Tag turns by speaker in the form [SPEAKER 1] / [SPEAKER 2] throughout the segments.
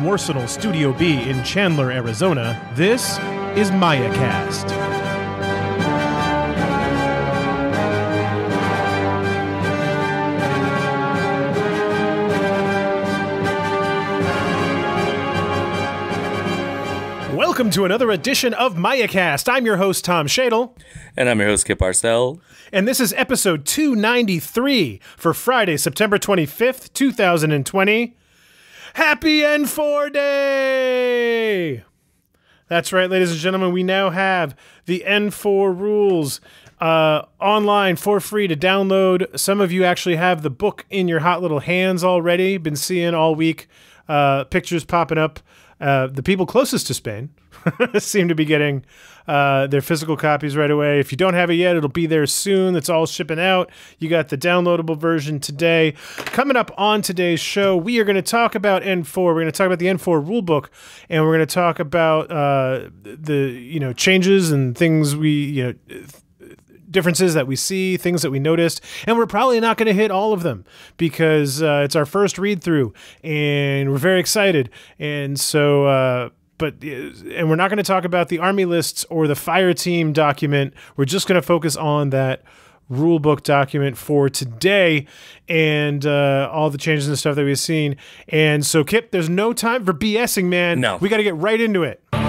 [SPEAKER 1] Arsenal Studio B in Chandler, Arizona, this is MayaCast. Welcome to another edition of MayaCast. I'm your host, Tom Shadle.
[SPEAKER 2] And I'm your host, Kip Arcell.
[SPEAKER 1] And this is episode 293 for Friday, September 25th, 2020. Happy N4 Day! That's right, ladies and gentlemen. We now have the N4 rules online for free to download. Some of you actually have the book in your hot little hands already. Been seeing all week pictures popping up. The people closest to Spain seem to be getting their physical copies right away. If you don't have it yet, it'll be there soon. It's all shipping out. You got the downloadable version today. Coming up on today's show, we are going to talk about N4. We're going to talk about the N4 rulebook, and we're going to talk about the changes and things differences that we see, things that we noticed, and we're probably not going to hit all of them because it's our first read through, and we're very excited. And so, and we're not going to talk about the army lists or the fire team document. We're just going to focus on that rulebook document for today and all the changes and stuff that we've seen. And so, Kip, there's no time for BSing, man.
[SPEAKER 2] No,
[SPEAKER 1] we got to get right into it.
[SPEAKER 3] The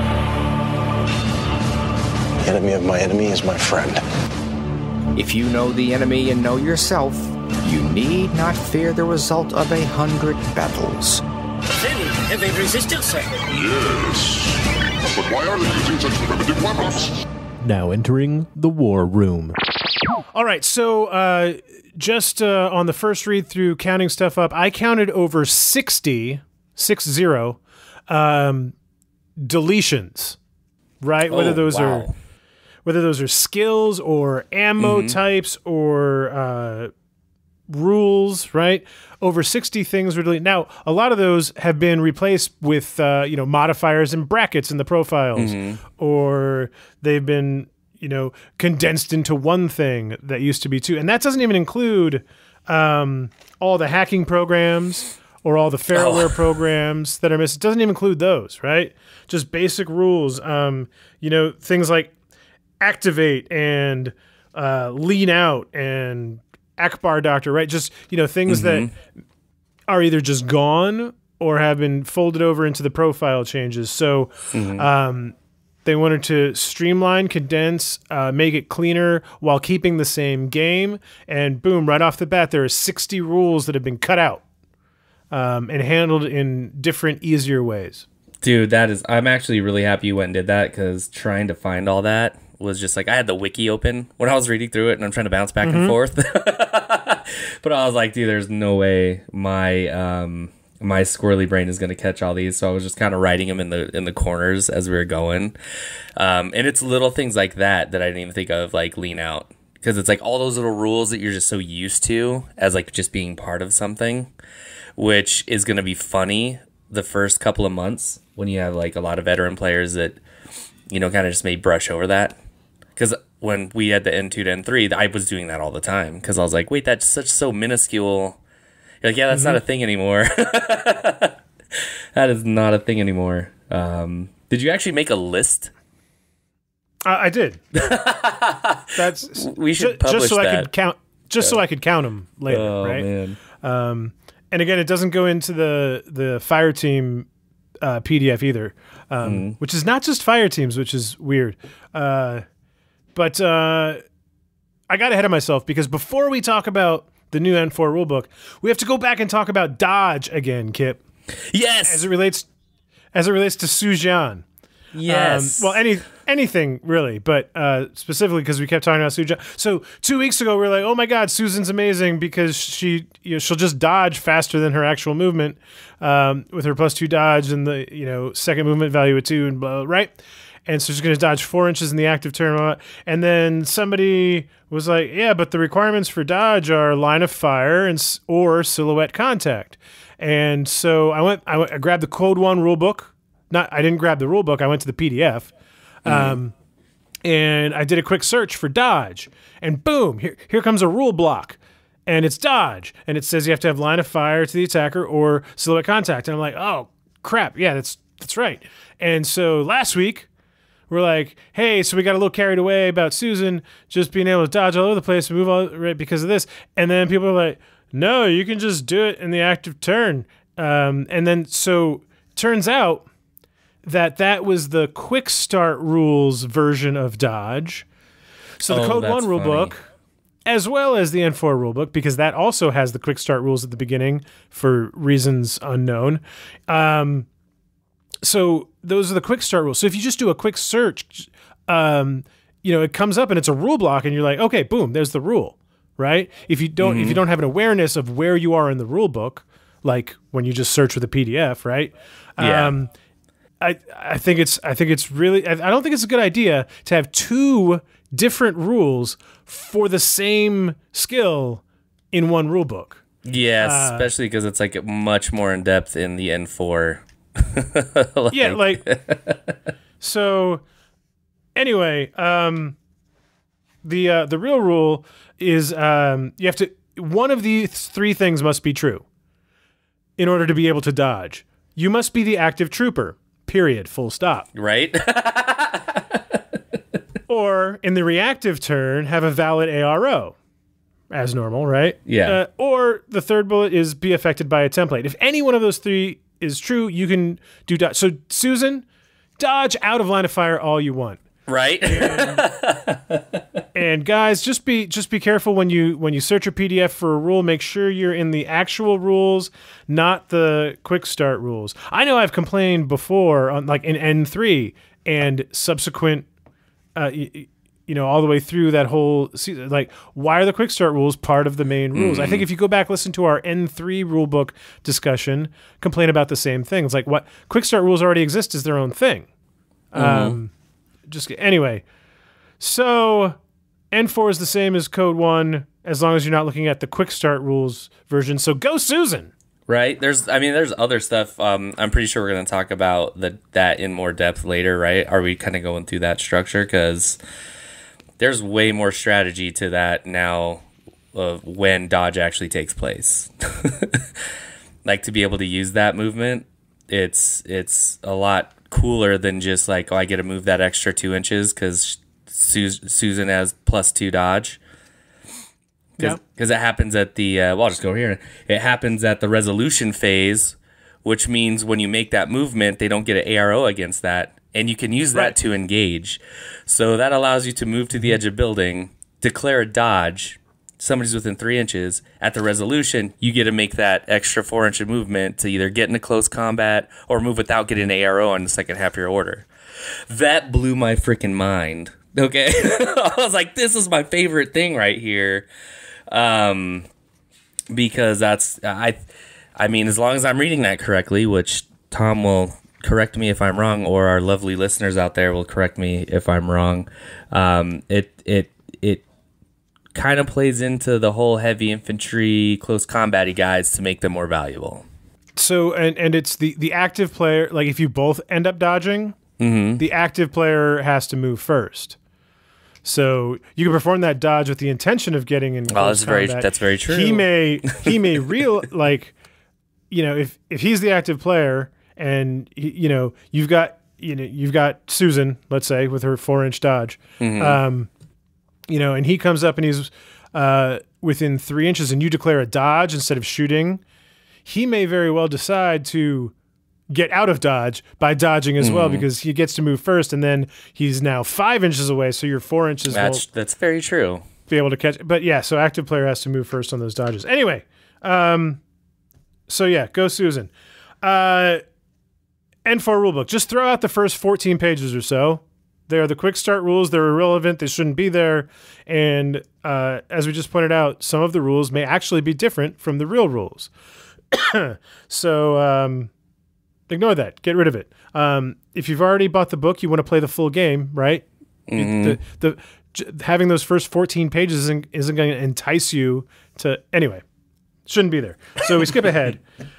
[SPEAKER 3] enemy of my enemy is my friend.
[SPEAKER 4] If you know the enemy and know yourself, you need not fear the result of 100 battles.
[SPEAKER 5] Then evade resistance, sir.
[SPEAKER 6] Yes. But why are they using such primitive weapons?
[SPEAKER 1] Now entering the war room. All right, so just on the first read through, counting stuff up, I counted over 60 deletions, right? Whether those are skills or ammo types or rules, right? Over 60 things were deleted. Now, a lot of those have been replaced with modifiers and brackets in the profiles, or they've been condensed into one thing that used to be two. And that doesn't even include all the hacking programs or all the ferroware programs that are missing. It doesn't even include those, right? Just basic rules. Things like activate and lean out and Akbar Doctor, right? Just, things that are either just gone or have been folded over into the profile changes. So they wanted to streamline, condense, make it cleaner while keeping the same game. And boom, right off the bat, there are 60 rules that have been cut out and handled in different, easier ways.
[SPEAKER 2] Dude, I'm actually really happy you went and did that, because trying to find all that was just like, I had the wiki open when I was reading through it, and I'm trying to bounce back and forth. But I was like, dude, there's no way my squirrely brain is going to catch all these. So I was just kind of writing them in the corners as we were going. And it's little things like that I didn't even think of, like lean out, because it's like all those little rules that you're just so used to as like just being part of something, which is going to be funny the first couple of months when you have like a lot of veteran players that kind of just may brush over that. Because when we had the N2 to N3, I was doing that all the time, because I was like, wait, that's so minuscule. You're like, yeah, that's not a thing anymore. That is not a thing anymore. Did you actually make a list?
[SPEAKER 1] I did.
[SPEAKER 2] We should publish
[SPEAKER 1] just so
[SPEAKER 2] that.
[SPEAKER 1] I could count, so I could count them later, right?
[SPEAKER 2] Man.
[SPEAKER 1] And again, it doesn't go into the fire team PDF either, which is not just fire teams, which is weird. But I got ahead of myself, because before we talk about the new N4 rulebook, we have to go back and talk about dodge again, Kip.
[SPEAKER 2] Yes.
[SPEAKER 1] As it relates to Sujan.
[SPEAKER 2] Yes.
[SPEAKER 1] Anything really, but specifically because we kept talking about Sujan. So 2 weeks ago, we were like, oh my God, Susan's amazing because she'll just dodge faster than her actual movement with her +2 dodge and the second movement value of 2 and blah, right? And so she's going to dodge 4 inches in the active turn. And then somebody was like, yeah, but the requirements for dodge are line of fire or silhouette contact. And so I grabbed the Code 1 rulebook. I didn't grab the rulebook. I went to the PDF. And I did a quick search for dodge. And boom, here comes a rule block. And it's dodge. And it says you have to have line of fire to the attacker or silhouette contact. And I'm like, oh, crap. Yeah, that's right. And so last week, we're like, hey, so we got a little carried away about Susan just being able to dodge all over the place and move all right because of this. And then people are like, no, you can just do it in the active turn. And then so turns out that was the quick start rules version of dodge. So the Code 1 rulebook, as well as the N4 rulebook, because that also has the quick start rules at the beginning for reasons unknown. So those are the quick start rules. So if you just do a quick search, it comes up and it's a rule block, and you're like, okay, boom, there's the rule, right? If you don't have an awareness of where you are in the rule book, like when you just search with a PDF, right?
[SPEAKER 2] Yeah.
[SPEAKER 1] I think it's really. I don't think it's a good idea to have two different rules for the same skill in one rule book.
[SPEAKER 2] Yeah, especially because it's like much more in depth in the N4.
[SPEAKER 1] So anyway, the real rule is you have to, one of these three things must be true in order to be able to dodge. You must be the active trooper, period, full stop.
[SPEAKER 2] Right?
[SPEAKER 1] Or in the reactive turn, have a valid ARO as normal, right?
[SPEAKER 2] Yeah.
[SPEAKER 1] Or the third bullet is be affected by a template. If any one of those three is true, you can do dodge. So Susan, dodge out of line of fire all you want.
[SPEAKER 2] Right.
[SPEAKER 1] And guys, just be careful when you search a PDF for a rule. Make sure you're in the actual rules, not the quick start rules. I know I've complained before on like in N3 and subsequent, all the way through that whole season. Like, why are the quick start rules part of the main rules? I think if you go back, listen to our N3 rulebook discussion, complain about the same thing. It's like, what quick start rules already exist is their own thing. Anyway, so N4 is the same as Code 1 as long as you're not looking at the quick start rules version. So go Susan.
[SPEAKER 2] Right. There's other stuff. I'm pretty sure we're going to talk about that in more depth later, right? Are we kind of going through that structure? Because there's way more strategy to that now of when dodge actually takes place. Like, to be able to use that movement, it's a lot cooler than just like, oh, I get to move that extra 2 inches because Susan has +2 dodge. Because it happens at the, I'll just go here. It happens at the resolution phase, which means when you make that movement, they don't get an ARO against that. And you can use that to engage. So that allows you to move to the edge of building, declare a dodge. Somebody's within 3 inches. At the resolution, you get to make that extra 4-inch movement to either get into close combat or move without getting an ARO on the second half of your order. That blew my freaking mind. Okay? I was like, this is my favorite thing right here. Because that's, I mean, as long as I'm reading that correctly, which Tom will correct me if I'm wrong, or our lovely listeners out there will correct me if I'm wrong. It kind of plays into the whole heavy infantry, close combat-y guys to make them more valuable.
[SPEAKER 1] So, and it's the active player, like if you both end up dodging, the active player has to move first. So you can perform that dodge with the intention of getting in close combat.
[SPEAKER 2] That's very true.
[SPEAKER 1] He may if he's the active player and you've got Susan, let's say, with her 4-inch dodge, and he comes up and he's within 3 inches and you declare a dodge instead of shooting, he may very well decide to get out of dodge by dodging as well, because he gets to move first, and then he's now 5 inches away, so you're 4 inches.
[SPEAKER 2] That's very true.
[SPEAKER 1] Be able to catch, but yeah, so active player has to move first on those dodges. Anyway, so yeah, go Susan. N4 rulebook. Just throw out the first 14 pages or so. They are the quick start rules. They're irrelevant. They shouldn't be there. And as we just pointed out, some of the rules may actually be different from the real rules. So ignore that. Get rid of it. If you've already bought the book, you want to play the full game, right? Having those first 14 pages isn't going to entice you to... Anyway, shouldn't be there. So we skip ahead.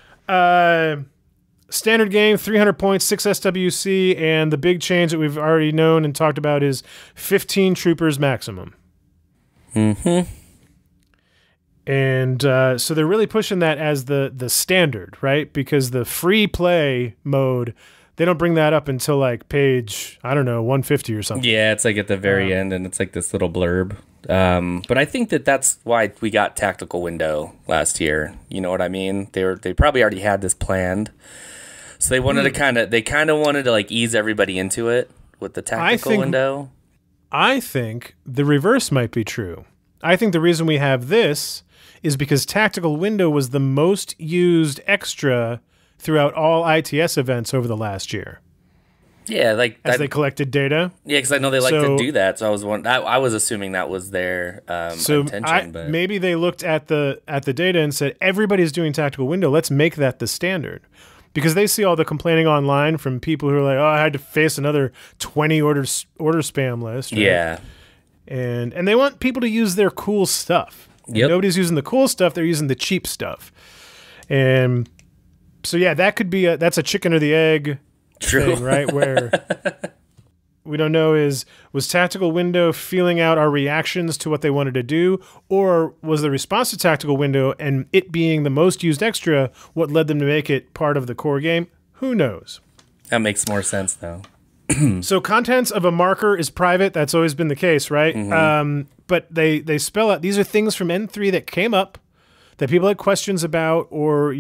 [SPEAKER 1] Standard game, 300 points, 6 SWC, and the big change that we've already known and talked about is 15 troopers maximum. And And so they're really pushing that as the standard, right? Because the free play mode, they don't bring that up until like page, I don't know, 150 or something.
[SPEAKER 2] Yeah, it's like at the very end, and it's like this little blurb. But I think that's why we got Tactical Window last year. You know what I mean? They probably already had this planned, so they wanted to kind of wanted to like ease everybody into it with the Tactical Window.
[SPEAKER 1] I think the reverse might be true. I think the reason we have this is because Tactical Window was the most used extra throughout all ITS events over the last year.
[SPEAKER 2] Yeah, like
[SPEAKER 1] as they collected data.
[SPEAKER 2] Yeah, because I know they like to do that. So I was assuming that was their intention. But
[SPEAKER 1] maybe they looked at the data and said everybody's doing Tactical Window. Let's make that the standard, because they see all the complaining online from people who are like, "Oh, I had to face another 20 order spam list." Right?
[SPEAKER 2] Yeah,
[SPEAKER 1] and they want people to use their cool stuff. Yep. Nobody's using the cool stuff; they're using the cheap stuff. And so, yeah, that could be that's a chicken or the egg.
[SPEAKER 2] True.
[SPEAKER 1] Thing, right? Where we don't know was Tactical Window feeling out our reactions to what they wanted to do, or was the response to Tactical Window and it being the most used extra what led them to make it part of the core game? Who knows?
[SPEAKER 2] That makes more sense, though.
[SPEAKER 1] So contents of a marker is private. That's always been the case, right? Mm-hmm. But they spell out, these are things from N3 that came up that people had questions about, or,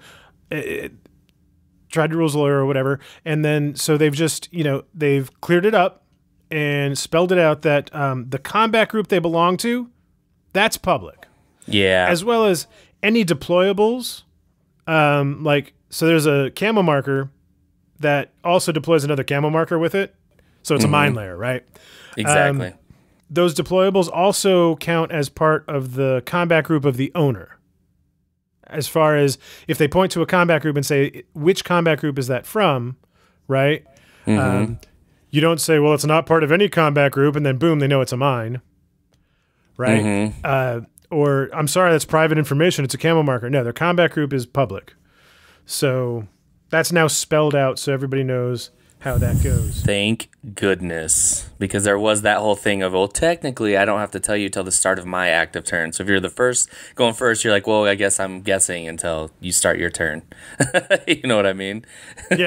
[SPEAKER 1] tried to rules lawyer or whatever. And then, so they've just, they've cleared it up and spelled it out that the combat group they belong to, that's public.
[SPEAKER 2] Yeah.
[SPEAKER 1] As well as any deployables. So there's a camo marker that also deploys another camo marker with it. So it's a mine layer, right?
[SPEAKER 2] Exactly.
[SPEAKER 1] Those deployables also count as part of the combat group of the owner. As far as if they point to a combat group and say, which combat group is that from, right? You don't say, well, it's not part of any combat group, and then boom, they know it's a mine, right? Or, I'm sorry, that's private information. It's a camo marker. No, their combat group is public. So that's now spelled out so everybody knows how that goes.
[SPEAKER 2] Thank goodness. Because there was that whole thing of, well, technically, I don't have to tell you till the start of my active turn. So if you're going first, you're like, well, I guess I'm guessing until you start your turn. You know what I mean?
[SPEAKER 1] Yeah.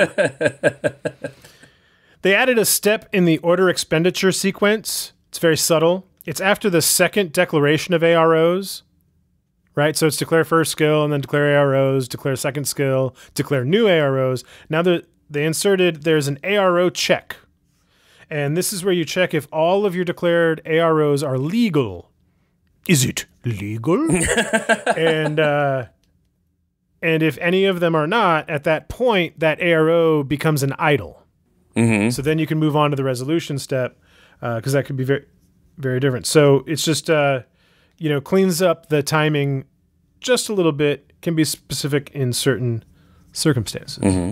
[SPEAKER 1] They added a step in the order expenditure sequence. It's very subtle. It's after the second declaration of AROs, right? So it's declare first skill, and then declare AROs, declare second skill, declare new AROs. Now they inserted, there's an ARO check. And this is where you check if all of your declared AROs are legal. Is it legal? And if any of them are not, at that point, that ARO becomes an idle. So then you can move on to the resolution step, because that could be very, very different. So it's just, cleans up the timing just a little bit, can be specific in certain circumstances.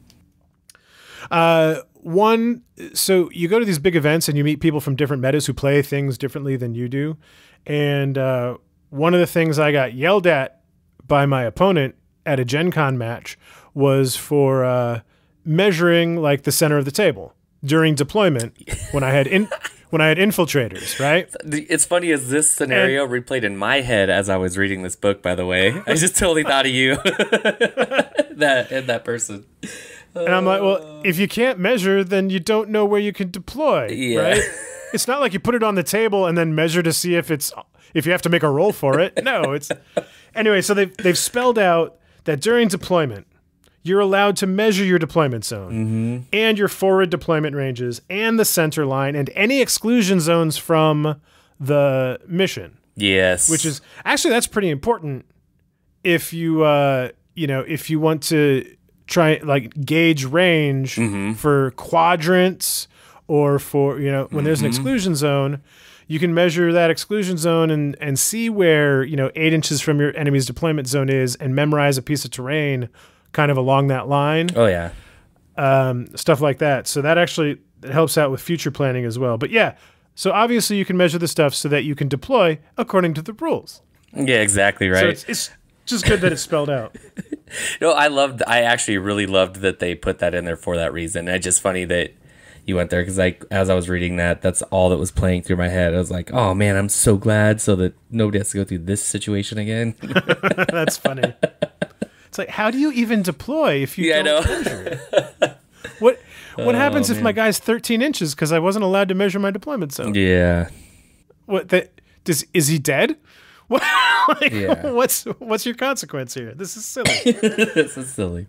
[SPEAKER 1] So you go to these big events and you meet people from different metas who play things differently than you do. And one of the things I got yelled at by my opponent at a Gen Con match was for measuring like the center of the table during deployment when I had infiltrators, right?
[SPEAKER 2] It's funny as this scenario replayed in my head as I was reading this book, by the way. I just totally thought of you. that person.
[SPEAKER 1] And I'm like, well, if you can't measure, then you don't know where you can deploy, right? It's not like you put it on the table and then measure to see if you have to make a roll for it. No, anyway. So they've spelled out that during deployment, you're allowed to measure your deployment zone and your forward deployment ranges and the center line and any exclusion zones from the mission.
[SPEAKER 2] Yes,
[SPEAKER 1] which is actually that's pretty important if you if you want to try like gauge range for quadrants or for when there's an exclusion zone, you can measure that exclusion zone and see where 8 inches from your enemy's deployment zone is and memorize a piece of terrain kind of along that line.
[SPEAKER 2] Oh yeah,
[SPEAKER 1] stuff like that. So that actually helps out with future planning as well. But yeah, so obviously you can measure the stuff so that you can deploy according to the rules.
[SPEAKER 2] Yeah, exactly right.
[SPEAKER 1] So it's just good that it's spelled out.
[SPEAKER 2] I actually really loved that they put that in there for that reason. It's just funny that, you went there, because like as I was reading that, that's all that was playing through my head. I was like, oh man, I'm so glad so that nobody has to go through this situation again.
[SPEAKER 1] That's funny. It's like, how do you even deploy if you don't measure it? What happens if my guy's 13 inches because I wasn't allowed to measure my deployment zone?
[SPEAKER 2] Yeah.
[SPEAKER 1] Is he dead? What, what's your consequence here? This is silly.
[SPEAKER 2] This is silly.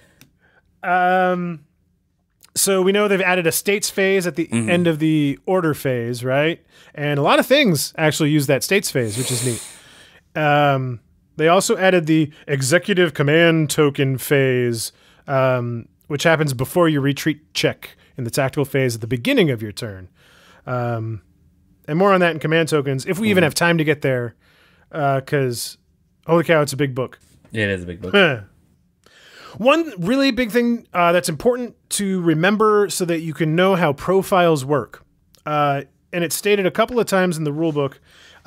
[SPEAKER 1] So we know they've added a states phase at the end of the order phase, right? And a lot of things actually use that states phase, which is neat. They also added the executive command token phase, which happens before your retreat check in the tactical phase at the beginning of your turn. And more on that in command tokens, if we even have time to get there, because, holy cow, it's a big book.
[SPEAKER 2] It is a big book.
[SPEAKER 1] One really big thing that's important to remember so that you can know how profiles work, and it's stated a couple of times in the rule book,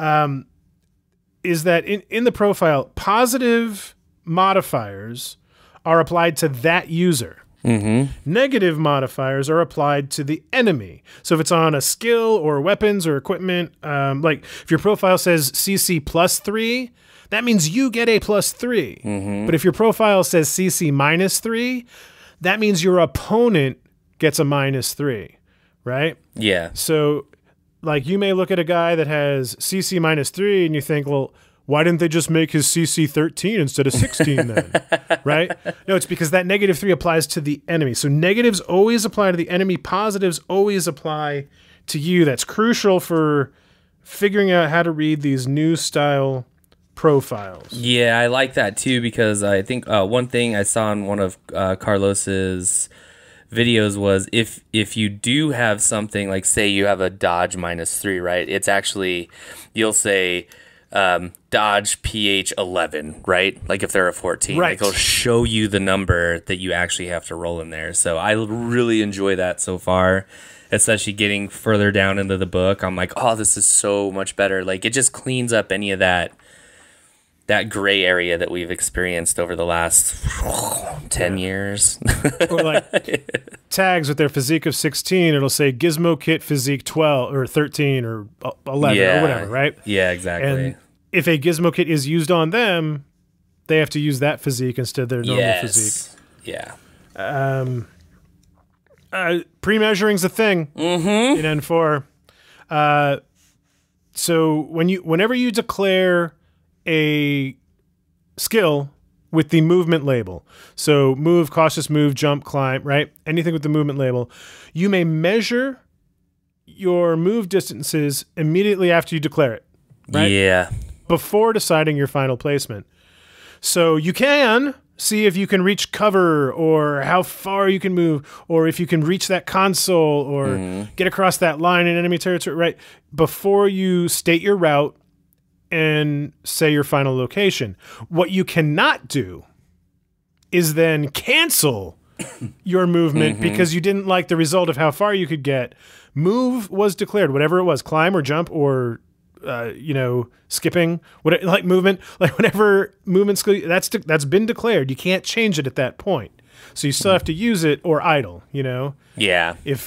[SPEAKER 1] is that in the profile, positive modifiers are applied to that user. Negative modifiers are applied to the enemy. So if it's on a skill or weapons or equipment, like if your profile says CC +3, that means you get a +3. But if your profile says CC -3, that means your opponent gets a -3, right?
[SPEAKER 2] Yeah.
[SPEAKER 1] So like you may look at a guy that has CC -3 and you think, well, why didn't they just make his CC 13 instead of 16 then? Right? No, it's because that -3 applies to the enemy. So negatives always apply to the enemy. Positives always apply to you. That's crucial for figuring out how to read these new style profiles.
[SPEAKER 2] Yeah, I like that too, because I think one thing I saw in one of Carlos's videos was if you do have something like, say you have a dodge -3, right? It's actually, you'll say dodge PH 11, right? Like if they're a 14,
[SPEAKER 1] right.
[SPEAKER 2] Like it'll show you the number that you actually have to roll in there. So I really enjoy that so far, especially getting further down into the book. I'm like, oh, this is so much better. Like it just cleans up any of that gray area that we've experienced over the last 10 years.
[SPEAKER 1] Or like tags with their physique of 16, it'll say Gizmo Kit Physique 12 or 13 or 11 or whatever, right?
[SPEAKER 2] Yeah, exactly.
[SPEAKER 1] And if a Gizmo Kit is used on them, they have to use that physique instead of their normal physique.
[SPEAKER 2] Yeah.
[SPEAKER 1] Pre-measuring's a thing in N4. So whenever you declare a skill with the movement label, so move, cautious move, jump, climb, right? Anything with the movement label, you may measure your move distances immediately after you declare it, right?
[SPEAKER 2] Yeah.
[SPEAKER 1] Before deciding your final placement. So you can see if you can reach cover or how far you can move or if you can reach that console or get across that line in enemy territory, right? Before you state your route and say your final location. What you cannot do is then cancel your movement because you didn't like the result of how far you could get. Move was declared, whatever it was, climb or jump or skipping, like movement, like whatever movement skill, that's been declared. You can't change it at that point. So you still have to use it or idle,
[SPEAKER 2] Yeah.
[SPEAKER 1] If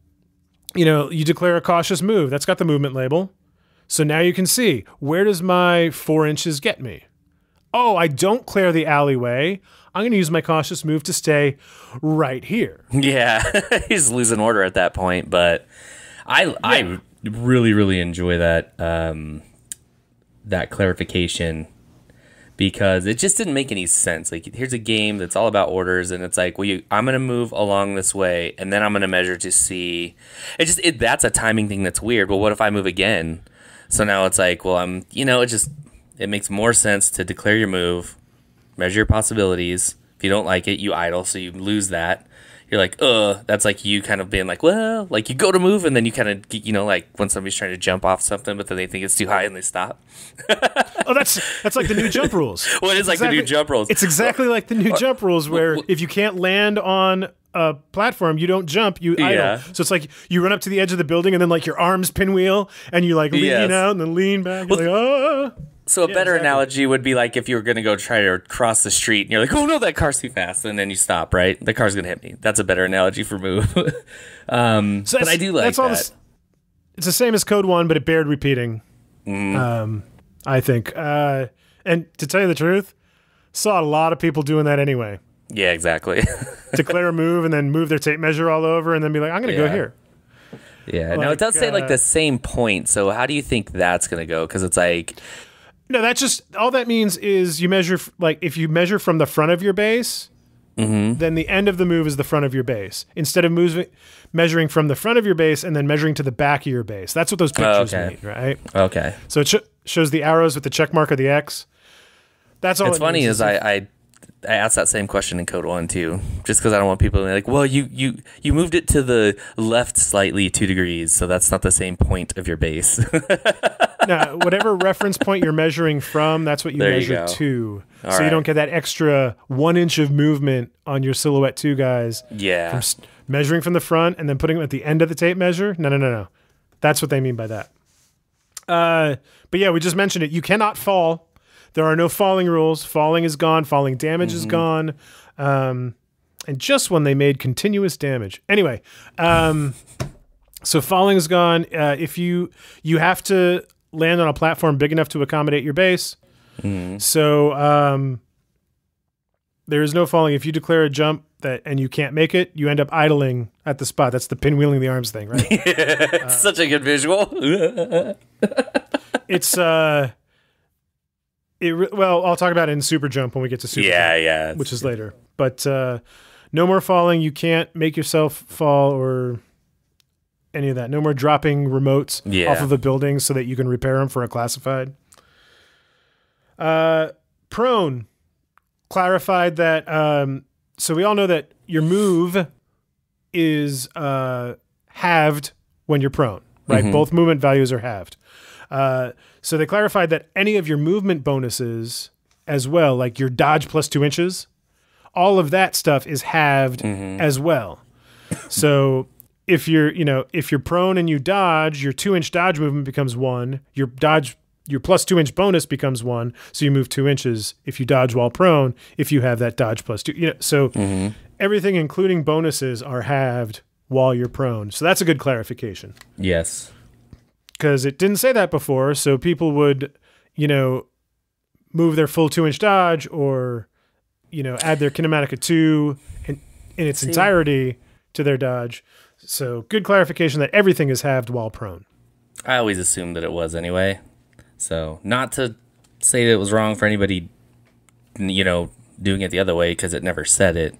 [SPEAKER 1] you declare a cautious move, that's got the movement label. So now you can see, where does my 4 inches get me? Oh, I don't clear the alleyway. I'm going to use my cautious move to stay right here.
[SPEAKER 2] Yeah, he's losing order at that point, but I really, really enjoy that that clarification, because it just didn't make any sense. Like, here's a game that's all about orders, and it's like, well, I'm going to move along this way, and then I'm going to measure to see. That's a timing thing that's weird. But what if I move again? So now it's like, well, it makes more sense to declare your move, measure your possibilities. If you don't like it, you idle, so you lose that. You're like, that's like you kind of being like, well, like you go to move and then you kind of, like when somebody's trying to jump off something, but then they think it's too high and they stop.
[SPEAKER 1] Oh, that's like the new jump rules.
[SPEAKER 2] Well, it is like the new jump rules.
[SPEAKER 1] It's exactly like the new jump rules where if you can't land on a platform, you don't jump, you idle.
[SPEAKER 2] Yeah.
[SPEAKER 1] So it's like you run up to the edge of the building and then like your arms pinwheel and you like lean out and then lean back.
[SPEAKER 2] So a better analogy would be like if you were going to go try to cross the street and you're like, oh no, that car's too fast. And then you stop, right? The car's going to hit me. That's a better analogy for move. But I do like that.
[SPEAKER 1] It's the same as Code 1, but it bared repeating, I think. And to tell you the truth, saw a lot of people doing that anyway.
[SPEAKER 2] Yeah, exactly.
[SPEAKER 1] Declare a move and then move their tape measure all over and then be like, I'm going to go here.
[SPEAKER 2] Yeah. Like, now, it does say like the same point. So how do you think that's going to go? Because it's like...
[SPEAKER 1] No, that's just... All that means is you measure... Like, if you measure from the front of your base, then the end of the move is the front of your base. Instead of measuring from the front of your base and then measuring to the back of your base. That's what those pictures mean, right?
[SPEAKER 2] Okay.
[SPEAKER 1] So it shows the arrows with the check mark of the X. That's all.
[SPEAKER 2] It's funny is I asked that same question in Code 1 too, just because I don't want people to be like, well, you moved it to the left slightly 2 degrees, so that's not the same point of your base.
[SPEAKER 1] No, whatever reference point you're measuring from, that's what you measure to. So you don't get that extra 1 inch of movement on your Silhouette 2 guys.
[SPEAKER 2] Yeah.
[SPEAKER 1] From measuring from the front and then putting them at the end of the tape measure. No. That's what they mean by that. But yeah, we just mentioned it. You cannot fall. There are no falling rules. Falling is gone. Falling damage is gone. And just when they made continuous damage. Anyway, so falling is gone. If you have to land on a platform big enough to accommodate your base. So there is no falling. If you declare a jump and you can't make it, you end up idling at the spot. That's the pinwheeling the arms thing, right?
[SPEAKER 2] It's such a good visual.
[SPEAKER 1] It's well, I'll talk about it in Super Jump when we get to Super Jump, which is later. But no more falling. You can't make yourself fall or any of that. No more dropping remotes off of a building so that you can repair them for a classified. Prone clarified that. So we all know that your move is halved when you're prone, right? Both movement values are halved. So they clarified that any of your movement bonuses as well, like your dodge plus 2 inches, all of that stuff is halved as well. So if you're prone and you dodge, your 2 inch dodge movement becomes 1. Your plus 2 inch bonus becomes 1. So you move 2 inches if you dodge while prone, if you have that dodge plus 2. So everything, including bonuses, are halved while you're prone. So that's a good clarification.
[SPEAKER 2] Yes.
[SPEAKER 1] Because it didn't say that before, so people would, move their full 2 inch dodge or, add their kinematica 2 in its entirety to their dodge. So good clarification that everything is halved while prone.
[SPEAKER 2] I always assumed that it was anyway. So not to say that it was wrong for anybody, doing it the other way because it never said it.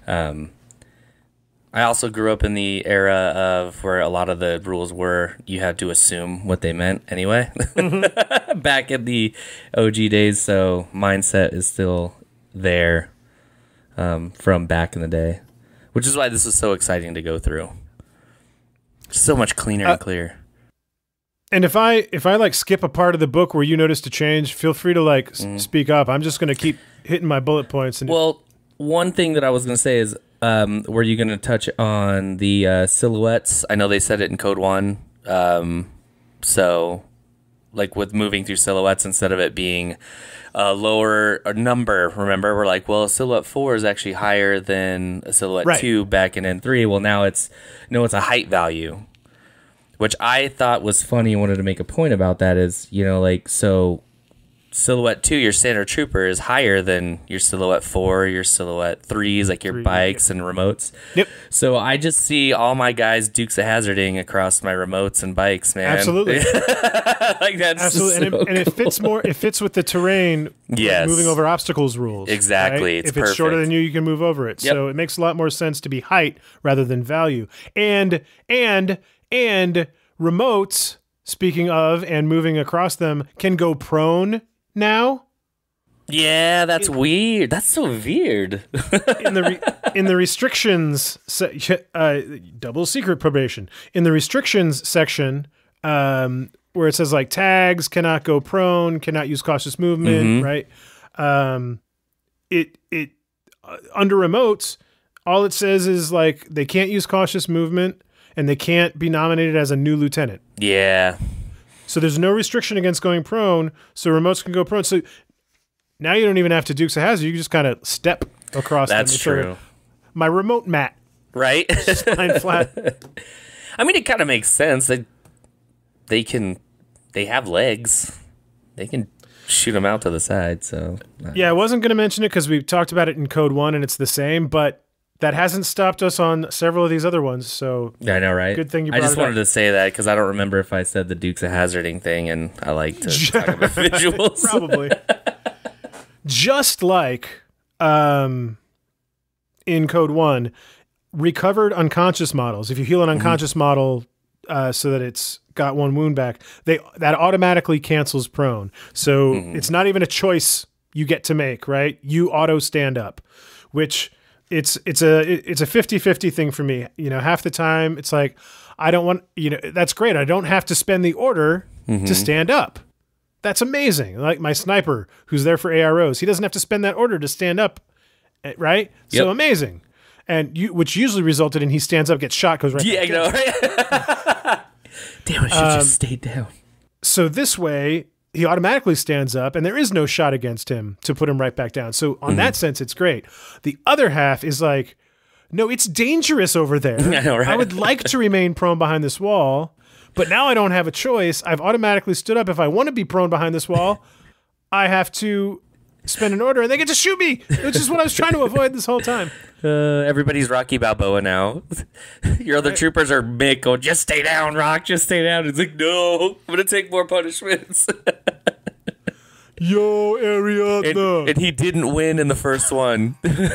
[SPEAKER 2] I also grew up in the era of where a lot of the rules were you had to assume what they meant anyway. Back in the OG days, so mindset is still there from back in the day, which is why this is so exciting to go through. So much cleaner and clear.
[SPEAKER 1] And if I skip a part of the book where you noticed a change, feel free to speak up. I'm just going to keep hitting my bullet points. And
[SPEAKER 2] one thing that I was going to say is, were you going to touch on the silhouettes? I know they said it in Code 1. So, like with moving through silhouettes instead of it being a lower number, remember? We're like, well, a silhouette 4 is actually higher than a silhouette 2 back in N3. Well, now it's a height value, which I thought was funny. I wanted to make a point about that is, so Silhouette 2, your standard trooper, is higher than your Silhouette 4, your Silhouette 3s, like your bikes and remotes.
[SPEAKER 1] Yep.
[SPEAKER 2] So I just see all my guys Dukes of Hazzarding across my remotes and bikes, man.
[SPEAKER 1] Absolutely.
[SPEAKER 2] That's
[SPEAKER 1] absolutely.
[SPEAKER 2] So
[SPEAKER 1] and it fits more. It fits with the terrain.
[SPEAKER 2] Yes.
[SPEAKER 1] Moving over obstacles rules.
[SPEAKER 2] Exactly.
[SPEAKER 1] Right?
[SPEAKER 2] It's
[SPEAKER 1] if it's shorter than you can move over it.
[SPEAKER 2] Yep.
[SPEAKER 1] So it makes a lot more sense to be height rather than value. And remotes, speaking of and moving across them, can go prone now.
[SPEAKER 2] Yeah, that's weird. That's so weird.
[SPEAKER 1] in the restrictions, double secret probation. In the restrictions section, where it says like tags cannot go prone, cannot use cautious movement, right? It under remotes, all it says is like they can't use cautious movement and they can't be nominated as a new lieutenant.
[SPEAKER 2] Yeah.
[SPEAKER 1] So there's no restriction against going prone. So remotes can go prone. So now you don't even have to Dukes of Hazzard. You can just kind of step across.
[SPEAKER 2] That's true.
[SPEAKER 1] My remote mat.
[SPEAKER 2] Right?
[SPEAKER 1] Spine flat.
[SPEAKER 2] I mean, it kind of makes sense. They have legs. They can shoot them out to the side. So
[SPEAKER 1] yeah, I wasn't going to mention it because we talked about it in Code 1 and it's the same, but that hasn't stopped us on several of these other ones. So
[SPEAKER 2] I know, right?
[SPEAKER 1] Good thing you brought
[SPEAKER 2] I just
[SPEAKER 1] it up.
[SPEAKER 2] wanted to say that because I don't remember if I said the Dukes of Hazzarding thing, and I like to talk about visuals.
[SPEAKER 1] Probably. Just like in Code 1, recovered unconscious models. If you heal an unconscious model so that it's got one wound back, that automatically cancels prone. So it's not even a choice you get to make, right? You auto stand up, which it's a 50-50 thing for me. You know, half the time it's like, I don't want, that's great. I don't have to spend the order to stand up. That's amazing. Like my sniper who's there for AROs, he doesn't have to spend that order to stand up, right?
[SPEAKER 2] Yep.
[SPEAKER 1] So amazing. And which usually resulted in he stands up, gets shot, goes right.
[SPEAKER 2] Yeah, I know, right? Damn, I should just stay down.
[SPEAKER 1] So this way, he automatically stands up, and there is no shot against him to put him right back down. So on that sense, it's great. The other half is like, no, it's dangerous over there.
[SPEAKER 2] I know, right?
[SPEAKER 1] I would like to remain prone behind this wall, but now I don't have a choice. I've automatically stood up. If I want to be prone behind this wall, I have to spend an order, and they get to shoot me, which is what I was trying to avoid this whole time.
[SPEAKER 2] Everybody's Rocky Balboa now. Your other troopers are Mick going, just stay down, Rock, just stay down. It's like, no, I'm going to take more punishments.
[SPEAKER 1] Yo, Ariadna.
[SPEAKER 2] And he didn't win in the first one,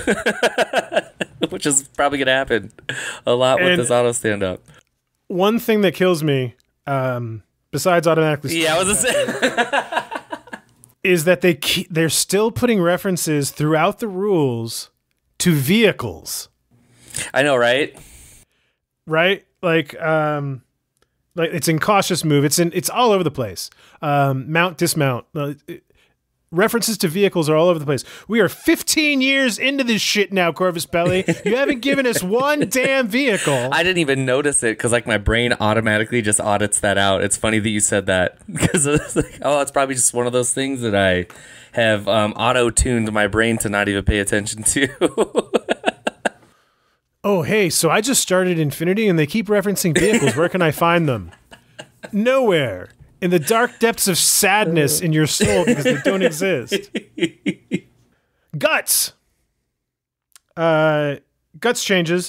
[SPEAKER 2] which is probably going to happen a lot with this auto stand-up.
[SPEAKER 1] One thing that kills me, besides automatically...
[SPEAKER 2] Yeah, I was going to say...
[SPEAKER 1] is that they're still putting references throughout the rules to vehicles.
[SPEAKER 2] I know, right?
[SPEAKER 1] Right? Like it's in cautious move. It's all over the place. Mount, dismount. References to vehicles are all over the place. We are 15 years into this shit now, Corvus Belli. You haven't given us one damn vehicle.
[SPEAKER 2] I didn't even notice it because like my brain automatically just audits that out. It's funny that you said that because it's like, oh, it's probably just one of those things that I have auto-tuned my brain to not even pay attention to.
[SPEAKER 1] Oh, hey, so I just started Infinity and they keep referencing vehicles. Where can I find them? Nowhere. In the dark depths of sadness in your soul because they don't exist. Guts. Guts changes.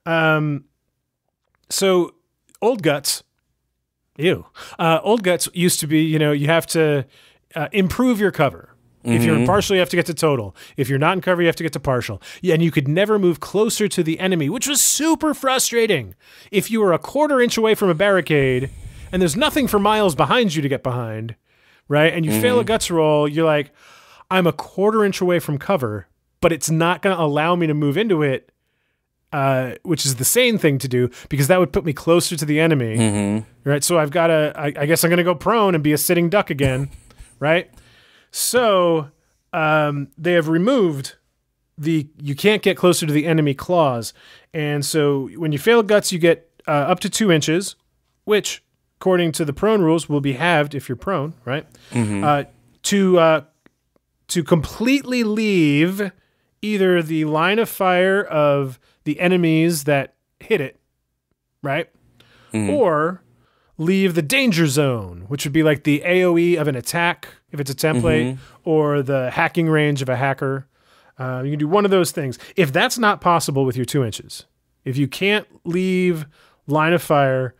[SPEAKER 1] So old Guts. Ew. Old Guts used to be, you have to improve your cover. If you're in partial, you have to get to total. If you're not in cover, you have to get to partial. Yeah, and you could never move closer to the enemy, which was super frustrating. If you were a quarter inch away from a barricade and there's nothing for miles behind you to get behind, right? And you fail a Guts roll, you're like, I'm a quarter inch away from cover, but it's not going to allow me to move into it, which is the sane thing to do because that would put me closer to the enemy, right? So I've got to, I guess I'm going to go prone and be a sitting duck again, right? So they have removed you can't get closer to the enemy clause. And so when you fail Guts, you get up to 2 inches, which according to the prone rules will be halved if you're prone, right? To completely leave either the line of fire of the enemies that hit it, right? Or leave the danger zone, which would be like the AoE of an attack, if it's a template, or the hacking range of a hacker. You can do one of those things. If that's not possible with your 2 inches, if you can't leave line of fire,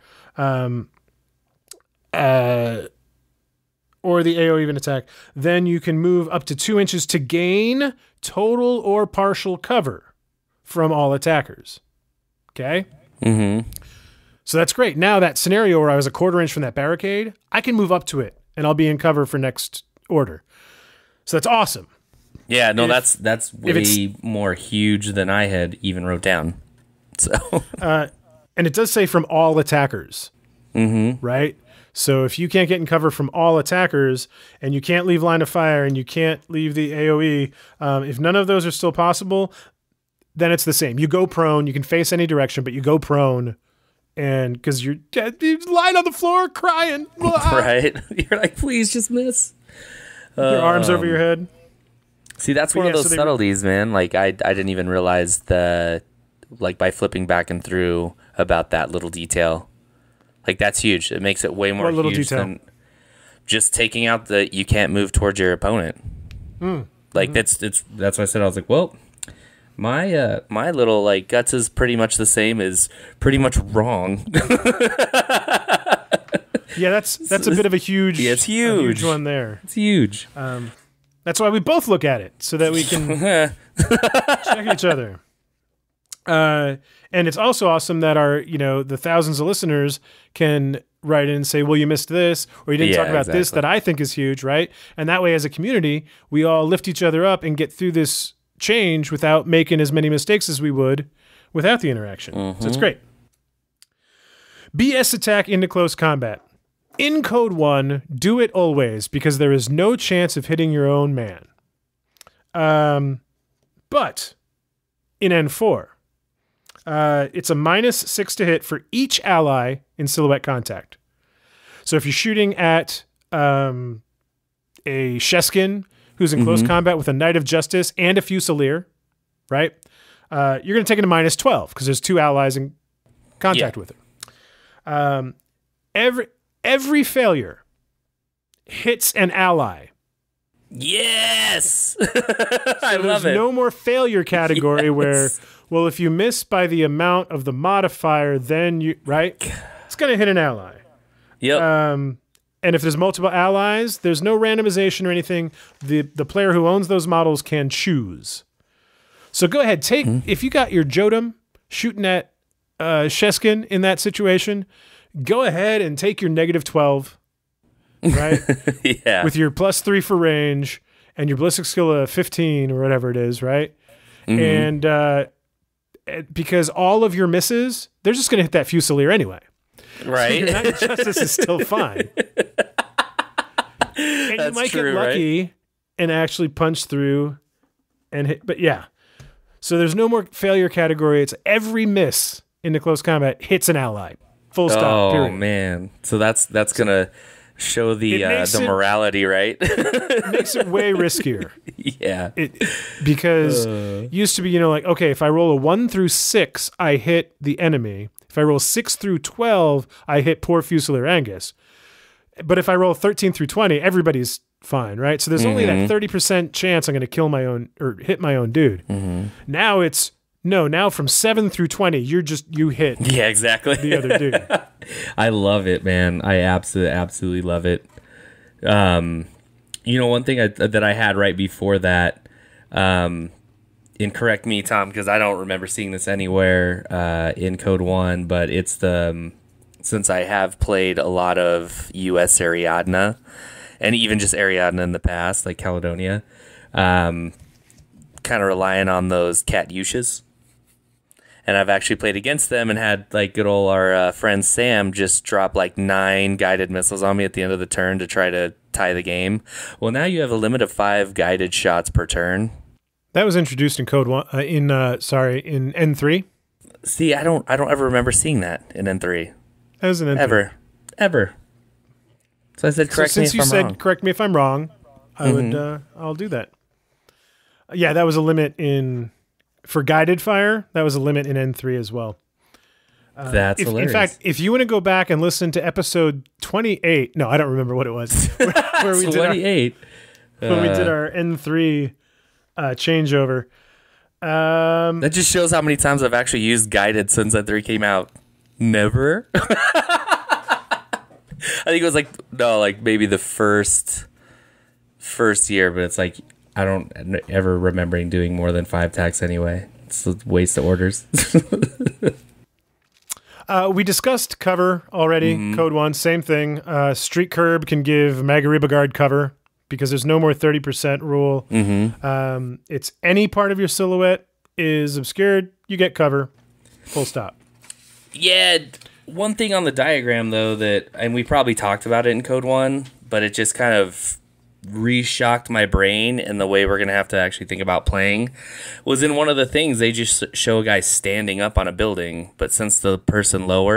[SPEAKER 1] or the AoE of an attack, then you can move up to 2 inches to gain total or partial cover from all attackers. Okay? So that's great. Now that scenario where I was a quarter inch from that barricade, I can move up to it and I'll be in cover for next order. So that's awesome.
[SPEAKER 2] Yeah, no, that's way more huge than I had even wrote down. So,
[SPEAKER 1] and it does say from all attackers, right? So if you can't get in cover from all attackers and you can't leave line of fire and you can't leave the AoE, if none of those are still possible, then it's the same. You go prone, you can face any direction, but you go prone and because you're lying on the floor crying,
[SPEAKER 2] right? You're like, please just miss.
[SPEAKER 1] Your arms over your head.
[SPEAKER 2] See, that's one of those subtleties, man. Like I didn't even realize by flipping back and through about that little detail. Like that's huge. It makes it way more huge than just taking out you can't move towards your opponent. Like that's what I said. I was like, well, my little like guts is pretty much the same as pretty much wrong.
[SPEAKER 1] Yeah, that's a bit of a huge.
[SPEAKER 2] Yeah, it's huge.
[SPEAKER 1] A huge one there.
[SPEAKER 2] It's huge.
[SPEAKER 1] That's why we both look at it so that we can check each other. And it's also awesome that the thousands of listeners can write in and say, well, you missed this, or you didn't talk about this that I think is huge, right? And that way, as a community, we all lift each other up and get through this change without making as many mistakes as we would without the interaction. So it's great. BS attack into close combat. In Code 1, do it always because there is no chance of hitting your own man. But in N4, it's a -6 to hit for each ally in silhouette contact. So if you're shooting at a Sheskin who's in close combat with a Knight of Justice and a Fusilier, right? You're going to take it to -12 because there's 2 allies in contact with it. Every failure hits an ally.
[SPEAKER 2] Yes!
[SPEAKER 1] I love it. There's no more failure category where, well, if you miss by the amount of the modifier, then it's going to hit an ally.
[SPEAKER 2] Yep.
[SPEAKER 1] And if there's multiple allies, there's no randomization or anything. The player who owns those models can choose. So go ahead, if you got your Jodam shooting at Sheskin in that situation, go ahead and take your -12, right?
[SPEAKER 2] Yeah.
[SPEAKER 1] With your +3 for range and your ballistic skill of 15 or whatever it is, right? And because all of your misses, they're just going to hit that Fusilier anyway.
[SPEAKER 2] Right.
[SPEAKER 1] So your Knight of Justice is still fine. And you might get lucky and actually punch through and hit. But yeah. So there's no more failure category. It's every miss into close combat hits an ally. Full stop.
[SPEAKER 2] Oh,
[SPEAKER 1] period.
[SPEAKER 2] man. So that's going to show the morality, right?
[SPEAKER 1] It makes it way riskier.
[SPEAKER 2] Yeah.
[SPEAKER 1] Because used to be, okay, if I roll a 1 through 6, I hit the enemy. If I roll 6 through 12, I hit poor Fusilier Angus. But if I roll 13 through 20, everybody's fine, right? So there's only that 30% chance I'm going to kill my own or hit my own dude. Now now from 7 through 20, you hit.
[SPEAKER 2] Yeah, exactly.
[SPEAKER 1] The other dude.
[SPEAKER 2] I love it, man. I absolutely love it. One thing that I had right before that, and correct me, Tom, because I don't remember seeing this anywhere in Code 1, but it's since I have played a lot of US Ariadna, and even just Ariadna in the past, like Caledonia, kind of relying on those Katyushas. And I've actually played against them and had like good old our friend Sam just drop like 9 guided missiles on me at the end of the turn to try to tie the game. Well, now you have a limit of 5 guided shots per turn.
[SPEAKER 1] That was introduced in Code 1 in N3.
[SPEAKER 2] See, I don't ever remember seeing that in N3.
[SPEAKER 1] That was in N3.
[SPEAKER 2] Ever. So I said, correct me if I'm wrong. Since you said
[SPEAKER 1] correct me if I'm wrong, I'll do that. Yeah, that was a limit for guided fire. That was a limit in N3 as well.
[SPEAKER 2] That's hilarious.
[SPEAKER 1] In fact, if you want to go back and listen to episode 28, no, I don't remember what it was. Where we
[SPEAKER 2] 28.
[SPEAKER 1] When we did our N3 changeover.
[SPEAKER 2] That just shows how many times I've actually used guided since N3 came out. Never. I think it was maybe the first year, but it's like I don't ever remembering doing more than 5 attacks anyway. It's a waste of orders.
[SPEAKER 1] We discussed cover already. Code 1, same thing. Street Curb can give Magariba Guard cover because there's no more 30% rule. It's any part of your silhouette is obscured, you get cover. Full stop.
[SPEAKER 2] Yeah, one thing on the diagram, though, and we probably talked about it in Code 1, but it just kind of re-shocked my brain in the way we're going to have to actually think about playing, was in one of the things, they just show a guy standing up on a building, but since the person lower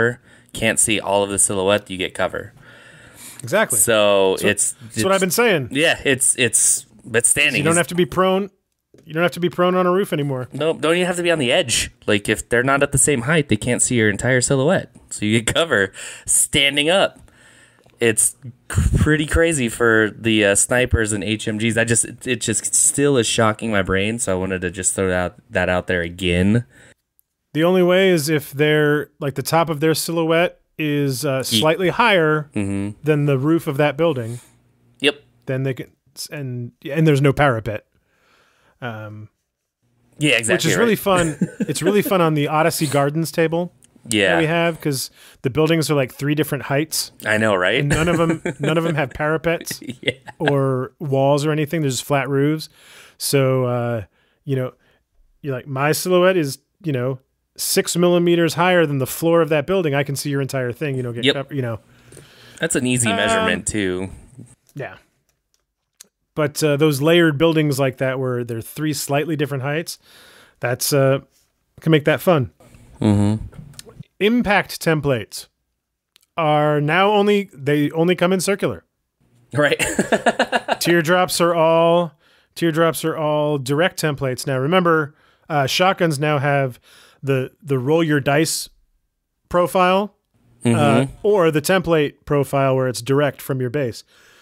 [SPEAKER 2] can't see all of the silhouette, you get cover.
[SPEAKER 1] Exactly.
[SPEAKER 2] So
[SPEAKER 1] that's what I've been saying.
[SPEAKER 2] Yeah, it's standing.
[SPEAKER 1] So you don't have to be prone. You don't have to be prone on a roof anymore.
[SPEAKER 2] No, don't even have to be on the edge. Like, if they're not at the same height, they can't see your entire silhouette. So you get cover standing up. It's pretty crazy for the snipers and HMGs. It just still is shocking my brain. So I wanted to just throw that out there again. The
[SPEAKER 1] only way is if they're like the top of their silhouette is slightly higher than the roof of that building.
[SPEAKER 2] Yep.
[SPEAKER 1] Then they can, and there's no parapet.
[SPEAKER 2] Yeah, exactly.
[SPEAKER 1] Which is really fun. It's really fun on the Odyssey Gardens table.
[SPEAKER 2] Yeah,
[SPEAKER 1] that we have, because the buildings are like 3 different heights.
[SPEAKER 2] I know, right?
[SPEAKER 1] And none of them have parapets or walls or anything. There's just flat roofs. So you're like, my silhouette is 6 millimeters higher than the floor of that building. I can see your entire thing.
[SPEAKER 2] That's an easy measurement too.
[SPEAKER 1] Yeah. But those layered buildings like that, where they're 3 slightly different heights, that's can make that fun.
[SPEAKER 2] Mm-hmm.
[SPEAKER 1] Impact templates are now only come in circular.
[SPEAKER 2] Right.
[SPEAKER 1] Teardrops are all direct templates now. Remember, shotguns now have the roll your dice profile, or the template profile where it's direct from your base.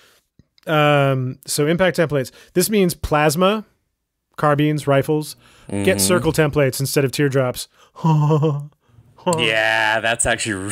[SPEAKER 1] So impact templates. This means plasma, carbines, rifles get circle templates instead of teardrops.
[SPEAKER 2] Yeah, that's actually.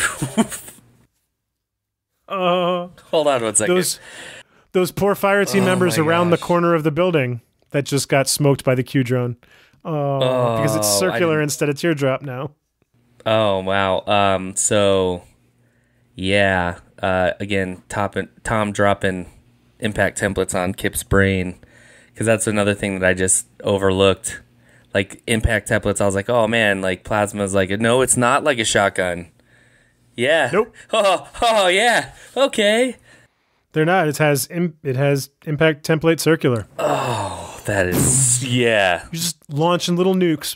[SPEAKER 2] Hold on 1 second.
[SPEAKER 1] Those poor fire team members around the corner of the building that just got smoked by the Q drone. Because it's circular instead of teardrop now.
[SPEAKER 2] Oh wow. So yeah. Again, Tom dropping impact templates on Kip's brain, because that's another thing that I just overlooked. Like, impact templates, I was like, oh man, like plasma's like, no, it's not like a shotgun. Yeah.
[SPEAKER 1] Nope.
[SPEAKER 2] Oh yeah. Okay.
[SPEAKER 1] They're not. It has impact template circular.
[SPEAKER 2] Oh, that is, yeah.
[SPEAKER 1] You're just launching little nukes.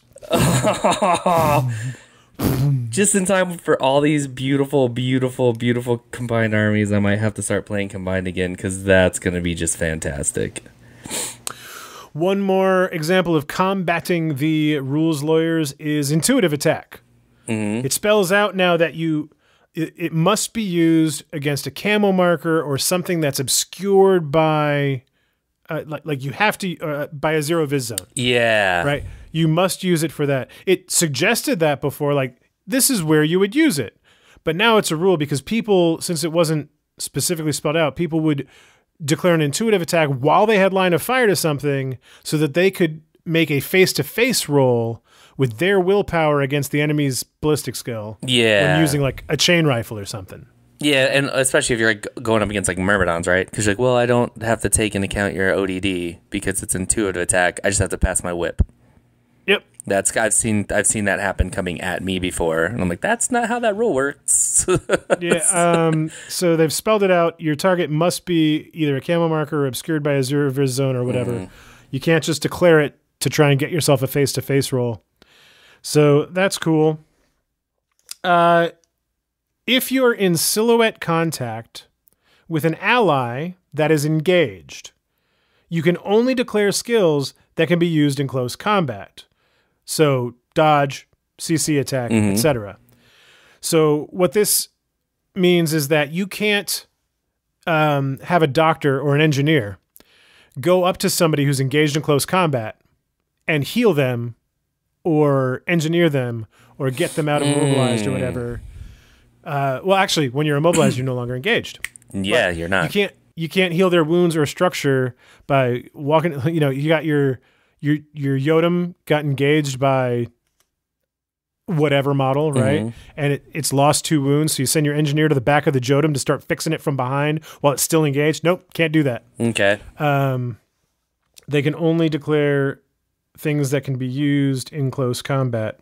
[SPEAKER 2] Just in time for all these beautiful, beautiful, beautiful combined armies. I might have to start playing combined again, because that's going to be just fantastic.
[SPEAKER 1] One more example of combating the rules lawyers is intuitive attack. It spells out now that it must be used against a camo marker or something that's obscured by, like you have to, by a zero vis zone.
[SPEAKER 2] Yeah.
[SPEAKER 1] Right? You must use it for that. It suggested that before, like, this is where you would use it. But now it's a rule, because people, since it wasn't specifically spelled out, people would declare an intuitive attack while they had line of fire to something, so that they could make a face-to-face roll with their willpower against the enemy's ballistic skill.
[SPEAKER 2] Yeah.
[SPEAKER 1] When using like a chain rifle or something.
[SPEAKER 2] Yeah, and especially if you're like going up against like Myrmidons, right? Because you're like, well, I don't have to take into account your ODD because it's intuitive attack. I just have to pass my whip.
[SPEAKER 1] Yep.
[SPEAKER 2] I've seen that happen coming at me before, and I'm like, that's not how that rule works.
[SPEAKER 1] Yeah. So they've spelled it out. Your target must be either a camo marker or obscured by a zero vis zone or whatever. You can't just declare it to try and get yourself a face-to-face roll. So that's cool. If you're in silhouette contact with an ally that is engaged, you can only declare skills that can be used in close combat. So dodge, CC attack, etc. So what this means is that you can't have a doctor or an engineer go up to somebody who's engaged in close combat and heal them or engineer them or get them out immobilized or whatever. Well, actually, when you're immobilized, you're no longer engaged.
[SPEAKER 2] Yeah,
[SPEAKER 1] but
[SPEAKER 2] you're not.
[SPEAKER 1] You can't heal their wounds or structure by walking. You know, you got your Yodam got engaged by whatever model, right? And it's lost 2 wounds. So you send your engineer to the back of the Jodam to start fixing it from behind while it's still engaged. Nope, can't do that.
[SPEAKER 2] Okay.
[SPEAKER 1] They can only declare things that can be used in close combat.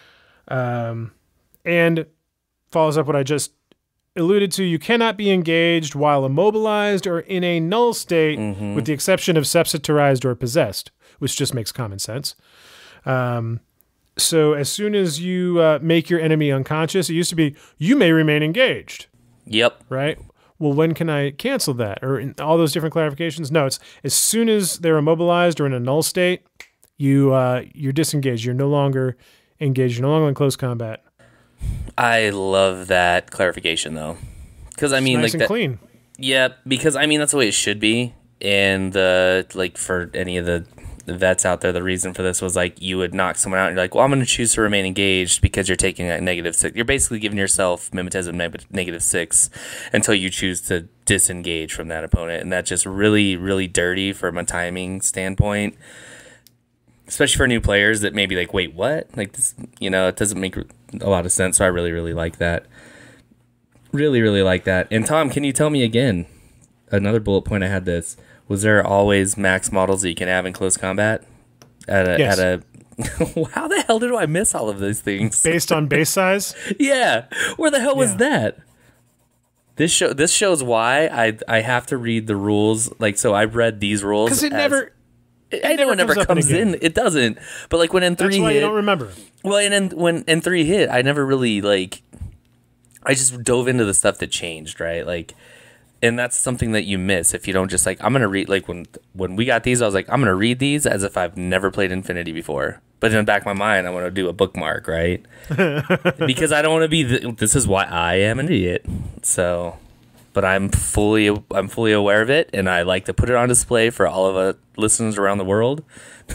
[SPEAKER 1] And follows up what I just alluded to. You cannot be engaged while immobilized or in a null state, with the exception of sepsitarized or possessed, which just makes common sense. So as soon as you make your enemy unconscious, it used to be, you may remain engaged.
[SPEAKER 2] Yep.
[SPEAKER 1] Right? Well, when can I cancel that? Or in all those different clarifications? No, it's as soon as they're immobilized or in a null state, you're disengaged. You're no longer engaged. You're no longer in close combat.
[SPEAKER 2] I love that clarification, though. Because, I mean,
[SPEAKER 1] nice
[SPEAKER 2] like,
[SPEAKER 1] and clean.
[SPEAKER 2] Yeah, because, I mean, that's the way it should be. And, like, for any of the vets out there, the reason for this was, like, you would knock someone out and you're like, well, I'm going to choose to remain engaged because you're taking a -6. You're basically giving yourself mimetism -6 until you choose to disengage from that opponent. And that's just really, really dirty from a timing standpoint. Especially for new players that may be like, wait, what? Like, this, you know, it doesn't make a lot of sense. So I really, really like that. Really, really like that. And Tom, can you tell me again, another bullet point I had this, was there always max models that you can have in close combat?
[SPEAKER 1] Yes.
[SPEAKER 2] How the hell did I miss all of these things?
[SPEAKER 1] Based on base size?
[SPEAKER 2] Yeah. Where the hell was that? This shows why I have to read the rules. Like, so I've read these rules.
[SPEAKER 1] Because it never
[SPEAKER 2] comes in. It doesn't. But like when N3
[SPEAKER 1] That's why
[SPEAKER 2] hit,
[SPEAKER 1] you don't remember.
[SPEAKER 2] Well, and then when N3 hit, I never really like. I just dove into the stuff that changed, right? Like, and that's something that you miss if you don't just like. I'm gonna read like when we got these, I was like, I'm gonna read these as if I've never played Infinity before. But in the back of my mind, I want to do a bookmark, right? Because I don't want to be. This is why I am an idiot. So. But I'm fully aware of it, and I like to put it on display for all of our listeners around the world.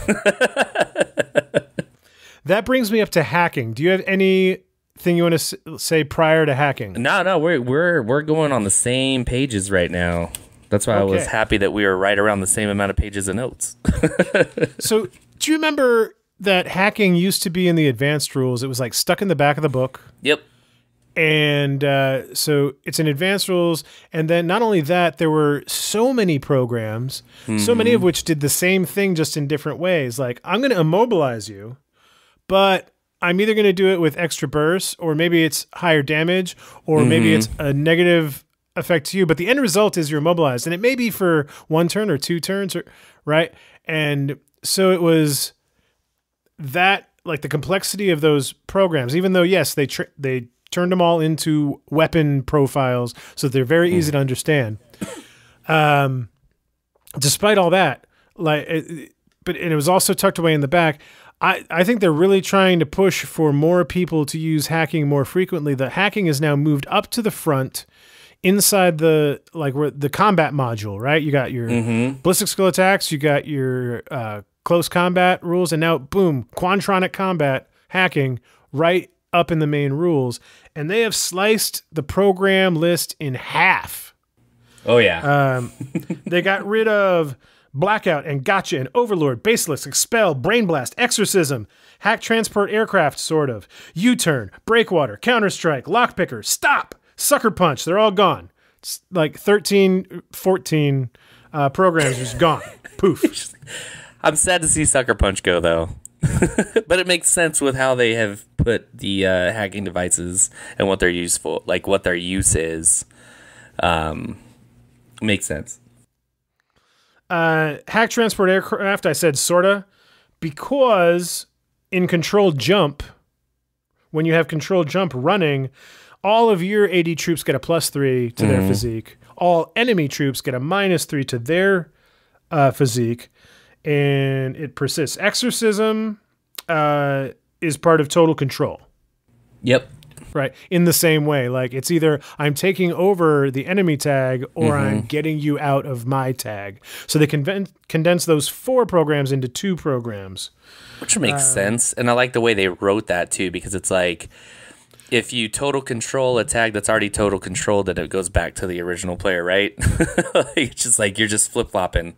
[SPEAKER 1] That brings me up to hacking. Do you have anything you want to say prior to hacking?
[SPEAKER 2] No, we're going on the same pages right now. That's why I was happy that we were right around the same amount of pages of notes.
[SPEAKER 1] So, do you remember that hacking used to be in the advanced rules? It was like stuck in the back of the book.
[SPEAKER 2] Yep.
[SPEAKER 1] And so it's in advanced rules. And then not only that, there were so many programs, so many of which did the same thing just in different ways. Like, I'm going to immobilize you, but I'm either going to do it with extra bursts, or maybe it's higher damage, or maybe it's a negative effect to you. But the end result is you're immobilized. And it may be for 1 turn or 2 turns, right? And so it was that, like the complexity of those programs, even though, yes, they turned them all into weapon profiles so they're very easy to understand. Despite all that, and it was also tucked away in the back. I think they're really trying to push for more people to use hacking more frequently. The hacking is now moved up to the front inside the combat module, right? You got your ballistic skill attacks, you got your close combat rules, and now boom, Quantronic combat hacking right up in the main rules, and they have sliced the program list in half.
[SPEAKER 2] Oh yeah.
[SPEAKER 1] They got rid of Blackout and Gotcha and Overlord, Baseless, Expel, Brain Blast, Exorcism, Hack Transport Aircraft, sort of, U-Turn, Breakwater, Counter-Strike, Lockpicker, Stop, Sucker Punch. They're all gone. It's like 13, 14 programs just gone. Poof.
[SPEAKER 2] I'm sad to see Sucker Punch go, though. But it makes sense with how they have put the hacking devices and what they're useful, like what their use is. Makes sense.
[SPEAKER 1] Hack Transport Aircraft, I said sorta, because in Controlled Jump, when you have Controlled Jump running, all of your AD troops get a +3 to their physique. All enemy troops get a -3 to their physique. And it persists. Exorcism is part of total control.
[SPEAKER 2] Yep.
[SPEAKER 1] Right. In the same way, like it's either I'm taking over the enemy tag or I'm getting you out of my tag. So they condense those 4 programs into 2 programs.
[SPEAKER 2] Which makes sense. And I like the way they wrote that too, because it's like if you total control a tag that's already total controlled, then it goes back to the original player, right? It's just like you're just flip-flopping.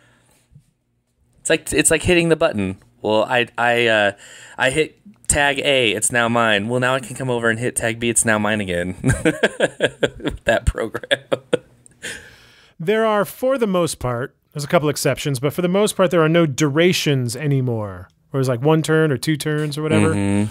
[SPEAKER 2] It's like hitting the button. Well, I hit tag A, it's now mine. Well, now I can come over and hit tag B, it's now mine again. That program.
[SPEAKER 1] There are, for the most part, there's a couple exceptions, but for the most part, there are no durations anymore. Where it's like 1 turn or 2 turns or whatever.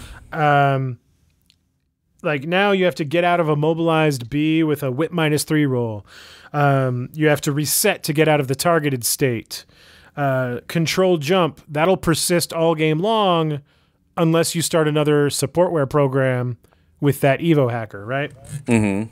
[SPEAKER 1] Like now you have to get out of a mobilized B with a whip -3 roll. You have to reset to get out of the targeted state. Controlled Jump, that'll persist all game long unless you start another supportware program with that Evo hacker, right?
[SPEAKER 2] Mm-hmm.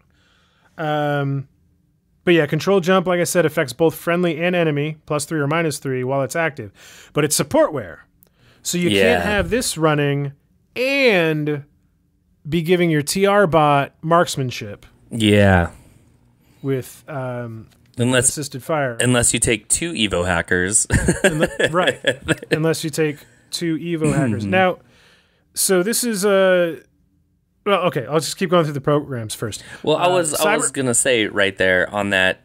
[SPEAKER 1] But yeah, control jump, like I said, affects both friendly and enemy, +3 or -3 while it's active. But it's supportware. So you can't have this running and be giving your TR bot marksmanship.
[SPEAKER 2] Yeah.
[SPEAKER 1] With assisted fire.
[SPEAKER 2] Unless you take 2 Evo hackers.
[SPEAKER 1] Right. Unless you take 2 Evo hackers. Now, so this is well, okay, I'll just keep going through the programs first.
[SPEAKER 2] Well, I was going to say right there on that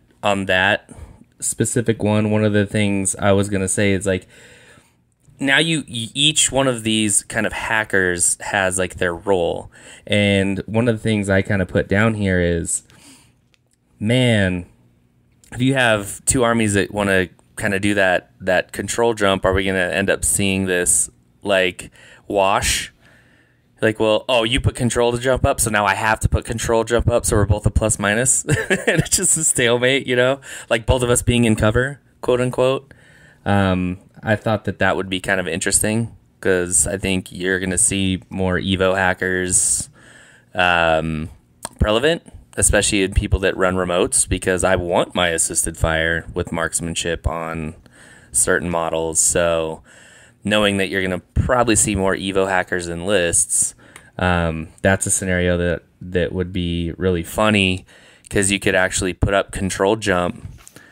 [SPEAKER 2] specific one of the things I was going to say is like, now each one of these kind of hackers has like their role. And one of the things I kind of put down here is, man, if you have 2 armies that want to kind of do that control jump, are we going to end up seeing this like wash? Like, well, you put control to jump up, so now I have to put control jump up, so we're both a +- and it's just a stalemate, like both of us being in cover, quote unquote. I thought that would be kind of interesting, because I think you're going to see more Evo hackers prevalent, especially in people that run remotes, because I want my assisted fire with marksmanship on certain models. So knowing that you're going to probably see more Evo hackers in lists, that's a scenario that would be really funny, because you could actually put up control jump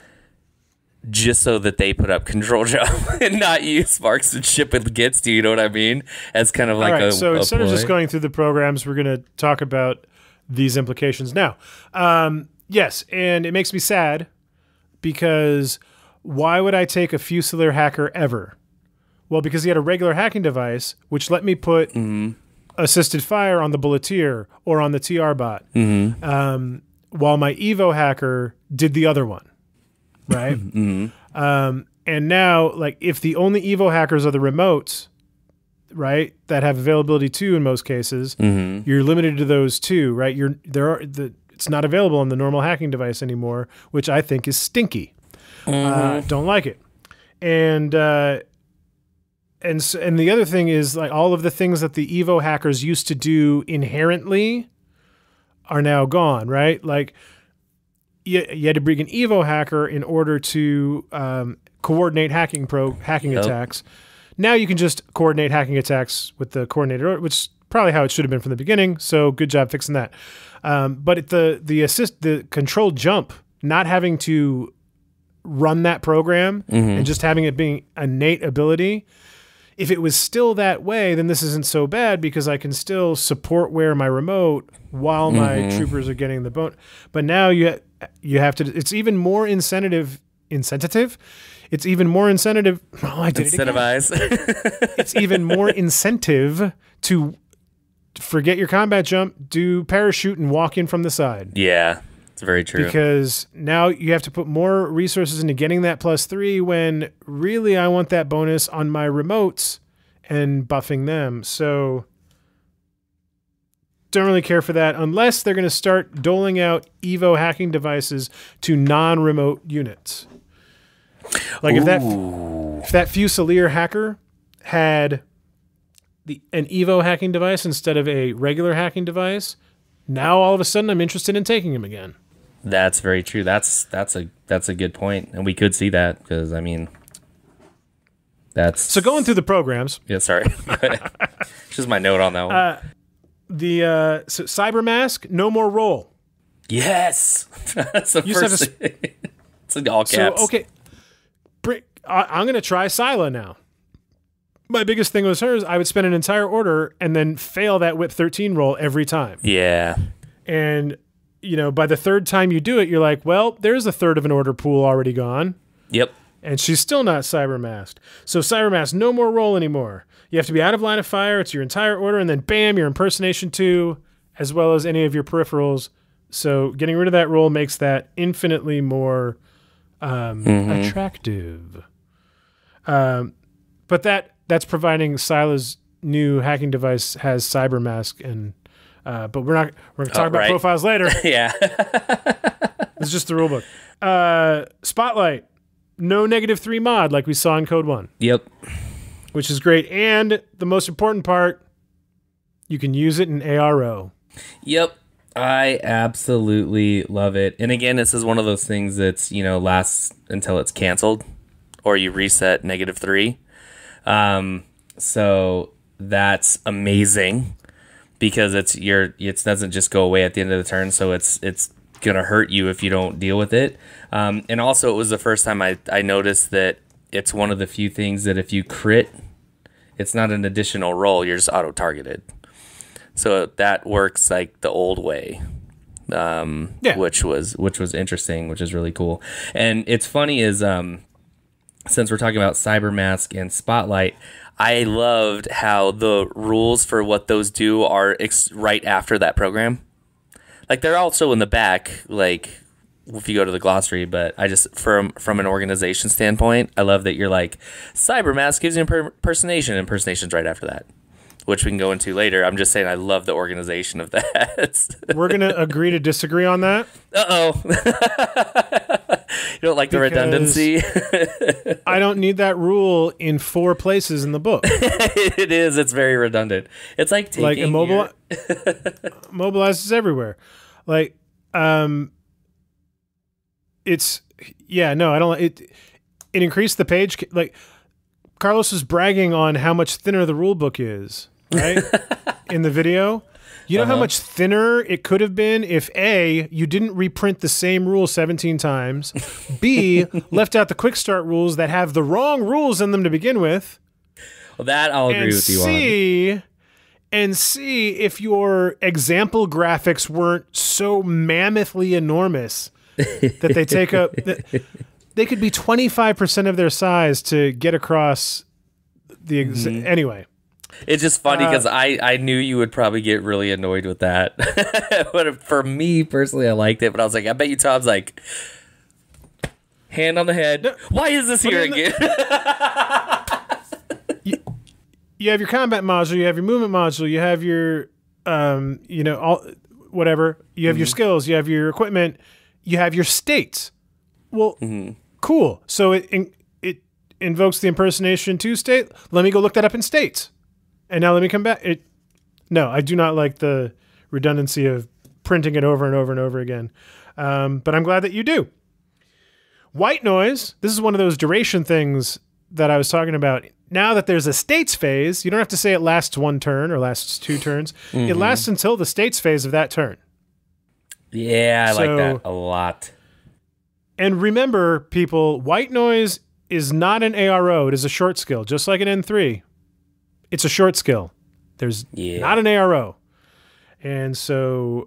[SPEAKER 2] just so that they put up control jump and not use marksmanship against you, you know what I mean? As kind of like
[SPEAKER 1] so instead of just going through the programs, we're going to talk about these implications now. Yes, and it makes me sad, because why would I take a Fusilier hacker ever? Well, because he had a regular hacking device, which let me put assisted fire on the bulleteer or on the TR bot, while my Evo hacker did the other one, right? And now, like, if the only Evo hackers are the remotes, right, that have availability 2 in most cases, you're limited to those 2, right? It's not available on the normal hacking device anymore, which I think is stinky. Don't like it. And the other thing is, like, all of the things that the Evo hackers used to do inherently are now gone, right? Like, you had to bring an Evo hacker in order to coordinate hacking attacks. Now you can just coordinate hacking attacks with the coordinator, which is probably how it should have been from the beginning. So good job fixing that. But the control jump, not having to run that program and just having it being a innate ability. If it was still that way, then this isn't so bad, because I can still support wear my remote while my troopers are getting the bone. But now you have to. It's even more incentive. It's even more incentive. Oh, I did
[SPEAKER 2] incentivize.
[SPEAKER 1] It's even more incentive to forget your combat jump, do parachute, and walk in from the side.
[SPEAKER 2] Yeah. It's very true.
[SPEAKER 1] Because now you have to put more resources into getting that +3, when really I want that bonus on my remotes and buffing them. So don't really care for that, unless they're going to start doling out Evo hacking devices to non-remote units. Like if that Fusilier hacker had an Evo hacking device instead of a regular hacking device, now all of a sudden I'm interested in taking him again.
[SPEAKER 2] That's very true. That's a good point, and we could see that, because I mean, that's
[SPEAKER 1] so going through the programs.
[SPEAKER 2] Yeah, sorry, just my note on that one.
[SPEAKER 1] So Cybermask, no more roll.
[SPEAKER 2] Yes, that's the first thing. It's in all caps.
[SPEAKER 1] So okay, I'm going to try Scylla now. My biggest thing was hers. I would spend an entire order and then fail that whip 13 roll every time.
[SPEAKER 2] Yeah,
[SPEAKER 1] and by the third time you do it, you're like, well, there's a third of an order pool already gone.
[SPEAKER 2] Yep.
[SPEAKER 1] And she's still not Cybermasked. So Cybermask, no more roll anymore. You have to be out of line of fire. It's your entire order, and then bam, your impersonation 2, as well as any of your peripherals. So getting rid of that roll makes that infinitely more attractive. But that's providing Scylla's new hacking device has Cybermask, and but we're going to talk about profiles later.
[SPEAKER 2] Yeah.
[SPEAKER 1] It's just the rulebook. Spotlight, no -3 mod like we saw in Code 1.
[SPEAKER 2] Yep.
[SPEAKER 1] which is great. And the most important part, you can use it in ARO.
[SPEAKER 2] Yep. I absolutely love it. And again, this is one of those things that's, lasts until it's canceled or you reset -3. So that's amazing because it doesn't just go away at the end of the turn. So it's going to hurt you if you don't deal with it. And also it was the first time I noticed that it's one of the few things that if you crit, it's not an additional roll. You're just auto-targeted. So that works like the old way, which was interesting, which is really cool. And it's funny is since we're talking about Cybermask and Spotlight, I loved how the rules for what those do are right after that program. Like they're also in the back, like if you go to the glossary, but I just from an organization standpoint, I love that you're like Cybermask gives you impersonation's right after that. Which we can go into later. I'm just saying I love the organization of that.
[SPEAKER 1] We're going to agree to disagree on that.
[SPEAKER 2] Uh-oh. You don't like the redundancy?
[SPEAKER 1] I don't need that rule in 4 places in the book.
[SPEAKER 2] It is. It's very redundant. It's like taking
[SPEAKER 1] immobilizes everywhere. Like, it's... Yeah, no, I don't... It increased the page... Like, Carlos was bragging on how much thinner the rule book is. Right? In the video. You know how much thinner it could have been if A, you didn't reprint the same rule 17 times, B, left out the quick start rules that have the wrong rules in them to begin with.
[SPEAKER 2] Well, that I'll agree with you on.
[SPEAKER 1] And C, if your example graphics weren't so mammothly enormous that they take up... They could be 25% of their size to get across the... Anyway.
[SPEAKER 2] It's just funny because I knew you would probably get really annoyed with that. But for me, personally, I liked it. But I was like, I bet you Tom's like, hand on the head. No, why is this here again?
[SPEAKER 1] You have your combat module. You have your movement module. You have your, all whatever. You have your skills. You have your equipment. You have your states. Well, cool. So it invokes the impersonation 2 state. Let me go look that up in states. And now let me come back. No, I do not like the redundancy of printing it over and over and over again. But I'm glad that you do. White noise. This is one of those duration things that I was talking about. Now that there's a states phase, you don't have to say it lasts 1 turn or lasts 2 turns. It lasts until the states phase of that turn.
[SPEAKER 2] Yeah, I like that a lot.
[SPEAKER 1] And remember, people, white noise is not an ARO. It is a short skill, just like an N3. It's a short skill. There's not an ARO. And so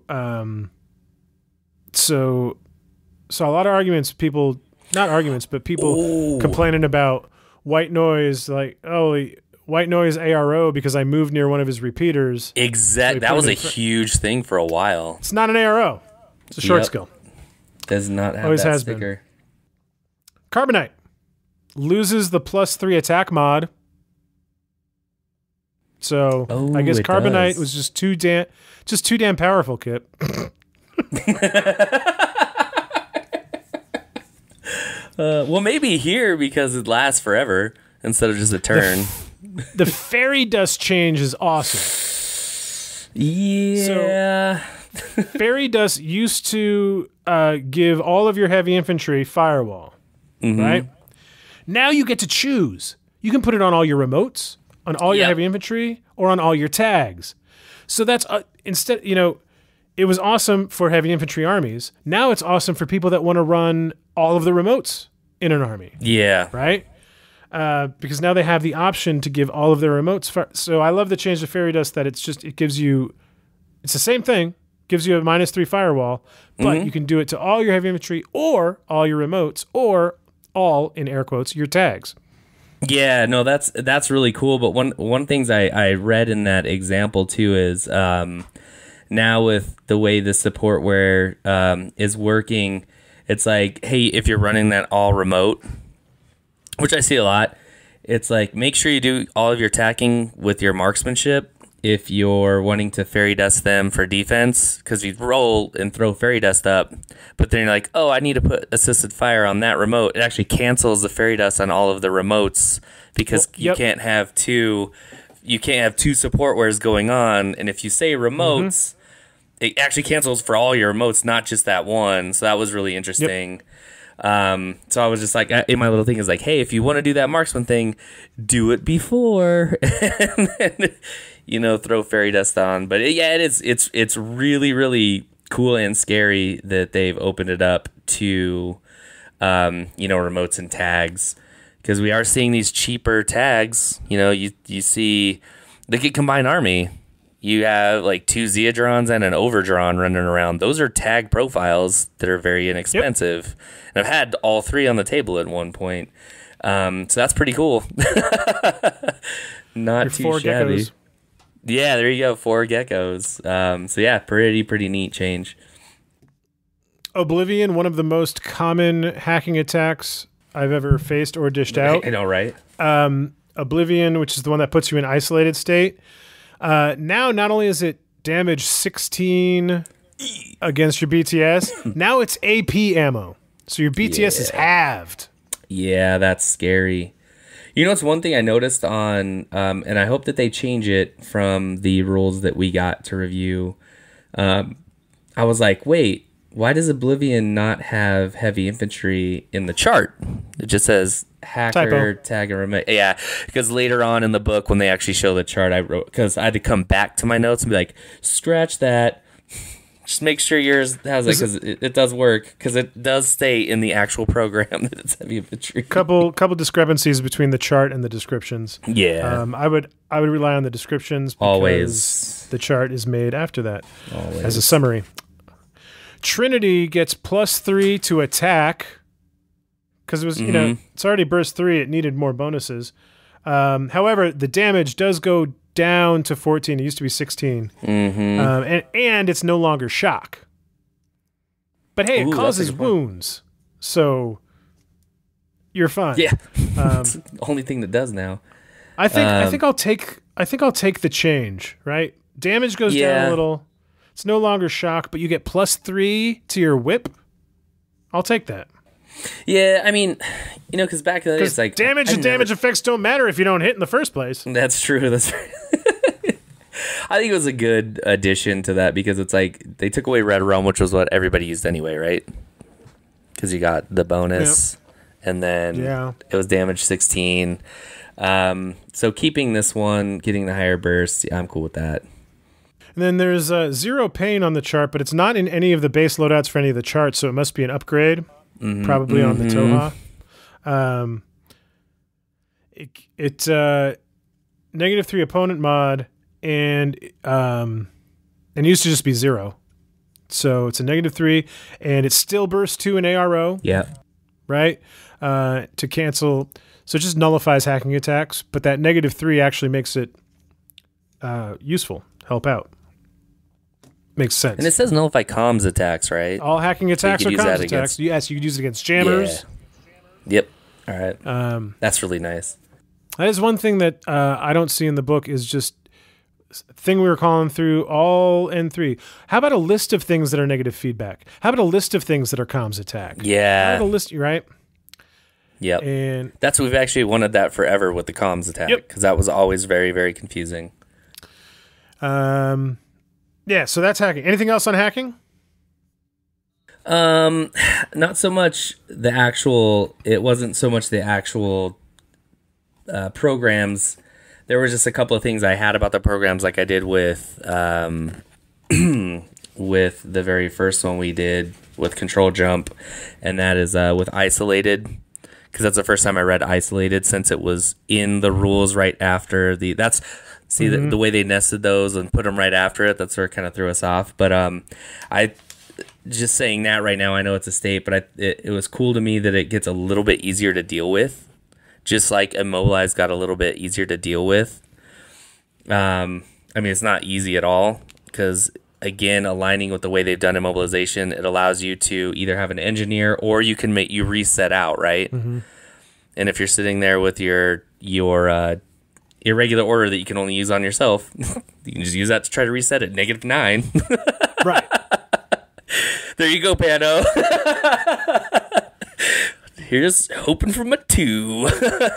[SPEAKER 1] a lot of arguments, people complaining about white noise, like, oh, white noise ARO because I moved near one of his repeaters.
[SPEAKER 2] Exactly. That was a huge thing for a while.
[SPEAKER 1] It's not an ARO. It's a short skill.
[SPEAKER 2] Does not have
[SPEAKER 1] Always
[SPEAKER 2] that
[SPEAKER 1] has
[SPEAKER 2] sticker.
[SPEAKER 1] Been. Carbonite loses the +3 attack mod. So I guess Carbonite was just too damn powerful, Kip.
[SPEAKER 2] Well, maybe here because it lasts forever instead of just a turn.
[SPEAKER 1] The fairy dust change is awesome.
[SPEAKER 2] Yeah.
[SPEAKER 1] So, fairy dust used to give all of your heavy infantry firewall, right? Now you get to choose. You can put it on all your remotes, on all your heavy infantry, or on all your tags. So that's instead, it was awesome for heavy infantry armies. Now it's awesome for people that want to run all of the remotes in an army. Yeah. Right? Because now they have the option to give all of their remotes. So I love the change to fairy dust that it gives you, it's the same thing, gives you a -3 firewall, but you can do it to all your heavy infantry or all your remotes or all, in air quotes, your tags.
[SPEAKER 2] Yeah, no, that's really cool. But one things I read in that example too is now with the way the supportware is working, it's like, hey, if you're running that all remote, which I see a lot, it's like make sure you do all of your attacking with your marksmanship if you're wanting to fairy dust them for defense, because you roll and throw fairy dust up, but then you're like, oh, I need to put assisted fire on that remote. It actually cancels the fairy dust on all of the remotes because you can't have two support wares going on. And if you say remotes, it actually cancels for all your remotes, not just that one. So that was really interesting. So I was just like, in my little thing is like, hey, if you want to do that marksman thing, do it before, and then, throw fairy dust on. But it's really, really cool and scary that they've opened it up to, remotes and tags, because we are seeing these cheaper tags. You see, they could combine army. You have like 2 Zeodrons and an Overdron running around. Those are tag profiles that are very inexpensive. And I've had all 3 on the table at one point. So that's pretty cool. Not too
[SPEAKER 1] 4
[SPEAKER 2] shabby.
[SPEAKER 1] geckos.
[SPEAKER 2] Yeah, there you go. 4 geckos. So yeah, pretty neat change.
[SPEAKER 1] Oblivion, one of the most common hacking attacks I've ever faced or dished out.
[SPEAKER 2] I know, right?
[SPEAKER 1] Oblivion, which is the one that puts you in isolated state. Now, not only is it damage 16 against your BTS, now it's AP ammo. So your BTS is halved.
[SPEAKER 2] Yeah, that's scary. It's one thing I noticed on, and I hope that they change it from the rules that we got to review. I was like, wait, why does Oblivion not have heavy infantry in the chart? It just says hacker, tag, and remote. Yeah, because later on in the book, when they actually show the chart, I wrote, because I had to come back to my notes and be like, scratch that. Just make sure yours has it, because it does work, because it does state in the actual program that it's heavy infantry.
[SPEAKER 1] Couple discrepancies between the chart and the descriptions.
[SPEAKER 2] Yeah.
[SPEAKER 1] I would rely on the descriptions because
[SPEAKER 2] Always.
[SPEAKER 1] The chart is made after that as a summary. Trinity gets +3 to attack because it was, it's already burst 3. It needed more bonuses. However, the damage does go down to 14. It used to be 16. And it's no longer shock. But hey, it causes wounds. So you're fine.
[SPEAKER 2] Yeah. It's the only thing that does now.
[SPEAKER 1] I think I'll take the change, right? Damage goes down a little. It's no longer shock, but you get +3 to your whip. I'll take that.
[SPEAKER 2] Yeah, I mean, because back then it's like
[SPEAKER 1] damage and damage effects don't matter if you don't hit in the first place.
[SPEAKER 2] That's true. That's right. I think it was a good addition to that, because it's like they took away Red Realm, which was what everybody used anyway, right? Because you got the bonus, and then it was damage 16. So keeping this one, getting the higher burst, I'm cool with that.
[SPEAKER 1] And then there's 0 pain on the chart, but it's not in any of the base loadouts for any of the charts, so it must be an upgrade, probably on the Toha. It's -3 opponent mod, and it used to just be 0. So it's a -3, and it still bursts 2 in ARO.
[SPEAKER 2] Yeah.
[SPEAKER 1] Right? To cancel. So it just nullifies hacking attacks, but that -3 actually makes it useful, help out. Makes sense.
[SPEAKER 2] And it says nullify comms attacks, right?
[SPEAKER 1] All hacking attacks are comms attacks. Yes, you could use it against jammers.
[SPEAKER 2] Yeah. Yep. All right. That's really nice.
[SPEAKER 1] That is one thing that I don't see in the book, is just thing we were calling through all N3. How about a list of things that are negative feedback? How about a list of things that are comms attack?
[SPEAKER 2] Yeah.
[SPEAKER 1] How about a list, right?
[SPEAKER 2] Yep.
[SPEAKER 1] And
[SPEAKER 2] we've actually wanted that forever with the comms attack, because that was always very, very confusing.
[SPEAKER 1] Yeah, so that's hacking. Anything else on hacking?
[SPEAKER 2] Not so much the actual. It wasn't so much the actual programs. There were just a couple of things I had about the programs, like I did with with the very first one we did with Control Jump, and that is with Isolated, because that's the first time I read Isolated, since it was in the rules right after the. The way they nested those and put them right after it, that's where it kind of threw us off. But I just saying that right now, I know it's a state, but it was cool to me that it gets a little bit easier to deal with, just like Immobilize got a little bit easier to deal with. I mean, it's not easy at all, because again, aligning with the way they've done Immobilization, it allows you to either have an engineer, or you can make you reset out, right? And if you're sitting there with your irregular order that you can only use on yourself, you can just use that to try to reset it. -9.
[SPEAKER 1] Right.
[SPEAKER 2] There you go, Pano. Here's hoping from a 2.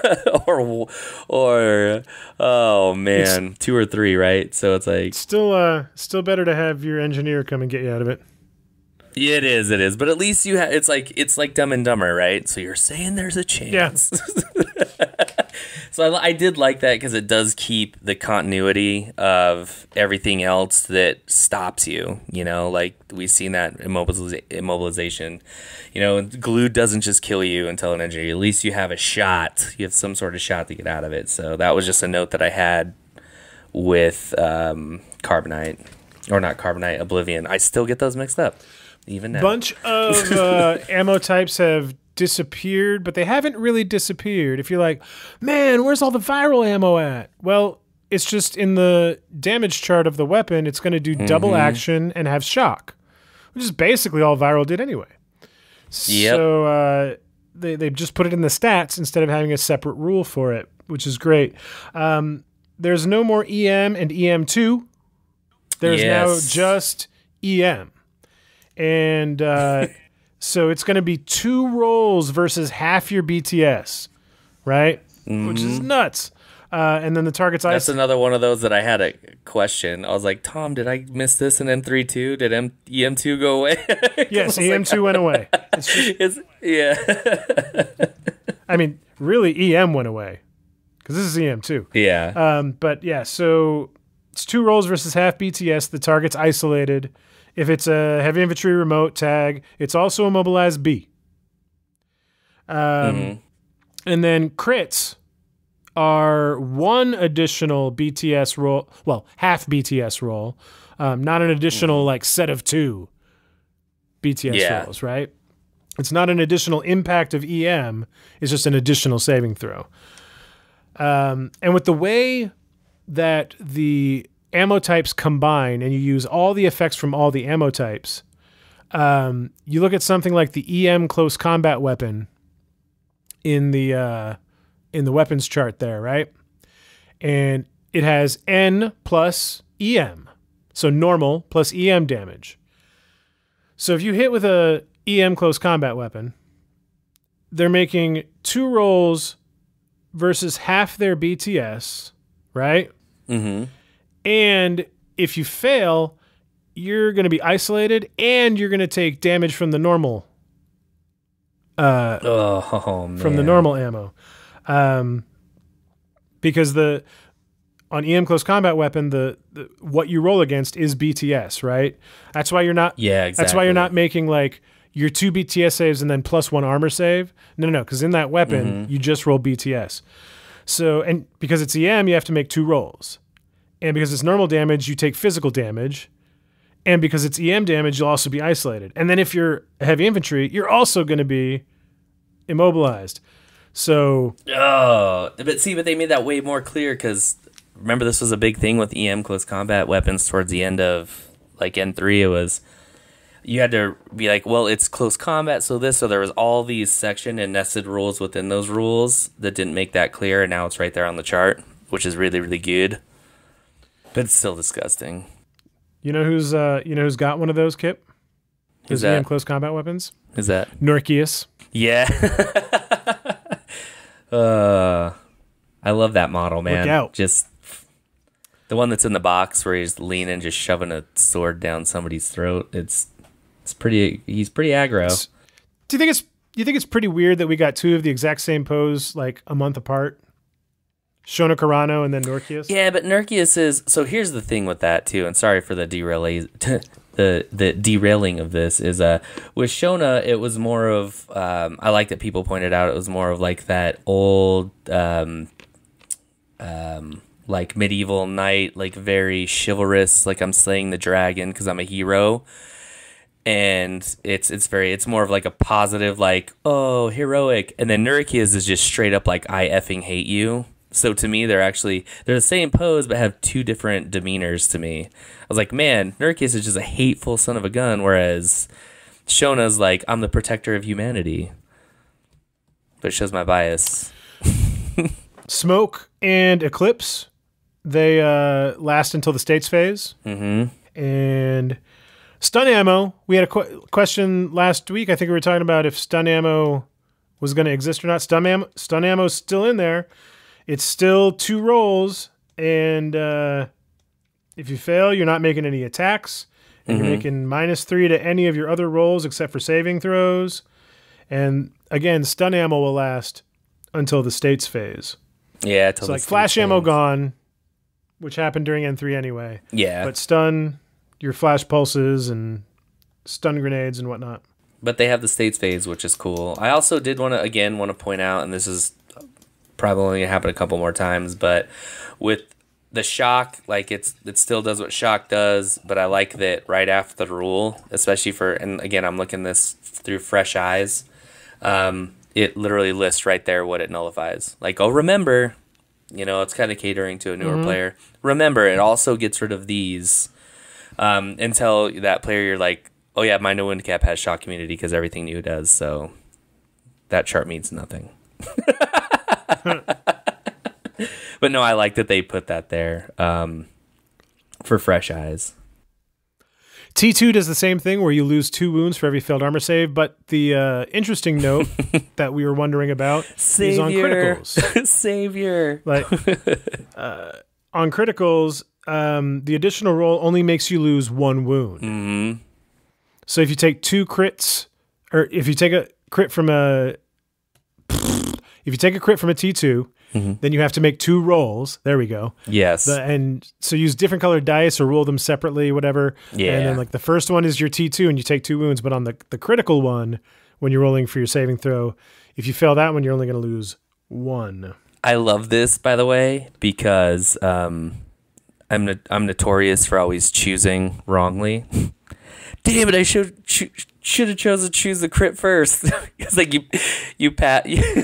[SPEAKER 2] or oh man, 2 or 3, right? So it's like
[SPEAKER 1] still better to have your engineer come and get you out of it.
[SPEAKER 2] Yeah, it is. But at least you have. It's like Dumb and Dumber, right? So you're saying there's a chance. Yeah. So I did like that because it does keep the continuity of everything else that stops you. You know, like we've seen that immobilization. You know, glue doesn't just kill you until an injury. At least you have a shot. You have some sort of shot to get out of it. So that was just a note that I had with Carbonite. Or not Carbonite, Oblivion. I still get those mixed up. Even now.
[SPEAKER 1] Bunch of ammo types have disappeared, but they haven't really disappeared. If you're like, man, where's all the viral ammo at? Well, it's just in the damage chart of the weapon, it's going to do double action and have shock, which is basically all viral did anyway. Yep. So they just put it in the stats instead of having a separate rule for it, which is great. There's no more EM and EM2. There's now just EM. And so it's going to be 2 rolls versus half your BTS, right? Which is nuts. And then the target's
[SPEAKER 2] That's another one of those that I had a question. I was like, Tom, did I miss this in M3 too? Did EM2 go away?
[SPEAKER 1] Yes, EM2 went away.
[SPEAKER 2] Yeah.
[SPEAKER 1] I mean, really, EM went away because this is EM2.
[SPEAKER 2] Yeah.
[SPEAKER 1] But yeah, so it's 2 rolls versus half BTS. The target's isolated. If it's a heavy infantry remote tag, it's also immobilized B. And then crits are 1 additional BTS roll, well, half BTS roll, not an additional like set of 2 BTS rolls, right? It's not an additional impact of EM, it's just an additional saving throw. And with the way that the ammo types combine and you use all the effects from all the ammo types, you look at something like the EM close combat weapon in the weapons chart there, right? And it has N plus EM, so normal plus EM damage. So if you hit with a EM close combat weapon, they're making 2 rolls versus half their BTS, right? And if you fail, you're going to be isolated and you're going to take damage from the normal from the normal ammo. Because on EM close combat weapon, the what you roll against is BTS, right? That's why you're not That's why you're not making like your 2 BTS saves and then plus 1 armor save. No, because in that weapon, you just roll BTS. So, and because it's EM, you have to make 2 rolls. And because it's normal damage, you take physical damage. And because it's EM damage, you'll also be isolated. And then if you're heavy infantry, you're also going to be immobilized. So...
[SPEAKER 2] but they made that way more clear because remember this was a big thing with EM close combat weapons towards the end of like N3. It was... You had to be like, well, it's close combat, so there was all these section and nested rules within those rules that didn't make that clear, and now it's right there on the chart, which is really, really good. But it's still disgusting.
[SPEAKER 1] You know who's got one of those, Kip?
[SPEAKER 2] Who's that?
[SPEAKER 1] Close combat weapons?
[SPEAKER 2] Who's that?
[SPEAKER 1] Norkius.
[SPEAKER 2] Yeah. I love that model, man.
[SPEAKER 1] Look out.
[SPEAKER 2] Just the one that's in the box where he's leaning, just shoving a sword down somebody's throat. He's pretty aggro.
[SPEAKER 1] Do you think it's pretty weird that we got 2 of the exact same pose like a month apart? Shona Carano and then Norkius?
[SPEAKER 2] Yeah, but Norkius is... So here's the thing with that, too, and sorry for the derailing of this, is with Shona, it was more of... I like that people pointed out it was more of like that old... like medieval knight, like very chivalrous, like I'm slaying the dragon because I'm a hero. And it's more of like a positive, like, oh, heroic. And then Norkius is just straight up like, I effing hate you. So to me, they're the same pose, but have 2 different demeanors to me. I was like, man, Norkius is just a hateful son of a gun, whereas Shona's like, I'm the protector of humanity. But it shows my bias.
[SPEAKER 1] Smoke and Eclipse, they last until the states phase.
[SPEAKER 2] Mm-hmm.
[SPEAKER 1] And stun ammo, we had a question last week. I think we were talking about if stun ammo was going to exist or not. Stun ammo is still in there. It's still 2 rolls, and if you fail, you're not making any attacks. And you're making -3 to any of your other rolls except for saving throws. And again, stun ammo will last until the states phase.
[SPEAKER 2] Yeah,
[SPEAKER 1] so like flash ammo gone, which happened during N3 anyway.
[SPEAKER 2] Yeah.
[SPEAKER 1] But stun, your flash pulses and stun grenades and whatnot.
[SPEAKER 2] But they have the states phase, which is cool. I also did want to point out, and this is probably only going to happen a couple more times, but with the shock, like it still does what shock does, but I like that right after the rule, especially and again, I'm looking this through fresh eyes. It literally lists right there what it nullifies. Like, remember, it's kind of catering to a newer player. Remember, it also gets rid of these until that player you're like, oh yeah, my no wind cap has shock immunity because everything new does. So that chart means nothing. But no, I like that they put that there for fresh eyes.
[SPEAKER 1] T2 does the same thing where you lose 2 wounds for every failed armor save, but the interesting note that we were wondering about is on criticals.
[SPEAKER 2] Savior.
[SPEAKER 1] Like on criticals, the additional roll only makes you lose 1 wound.
[SPEAKER 2] Mm-hmm.
[SPEAKER 1] So if you take 2 crits, or if you take a crit from a T2, then you have to make 2 rolls. There we go.
[SPEAKER 2] Yes.
[SPEAKER 1] And so use different colored dice or roll them separately, whatever.
[SPEAKER 2] Yeah.
[SPEAKER 1] And then like the first one is your T2 and you take 2 wounds, but on the critical one, when you're rolling for your saving throw, if you fail that one, you're only going to lose 1.
[SPEAKER 2] I love this, by the way, because I'm notorious for always choosing wrongly. Damn it! I should have chosen to choose the crit first. It's like you pass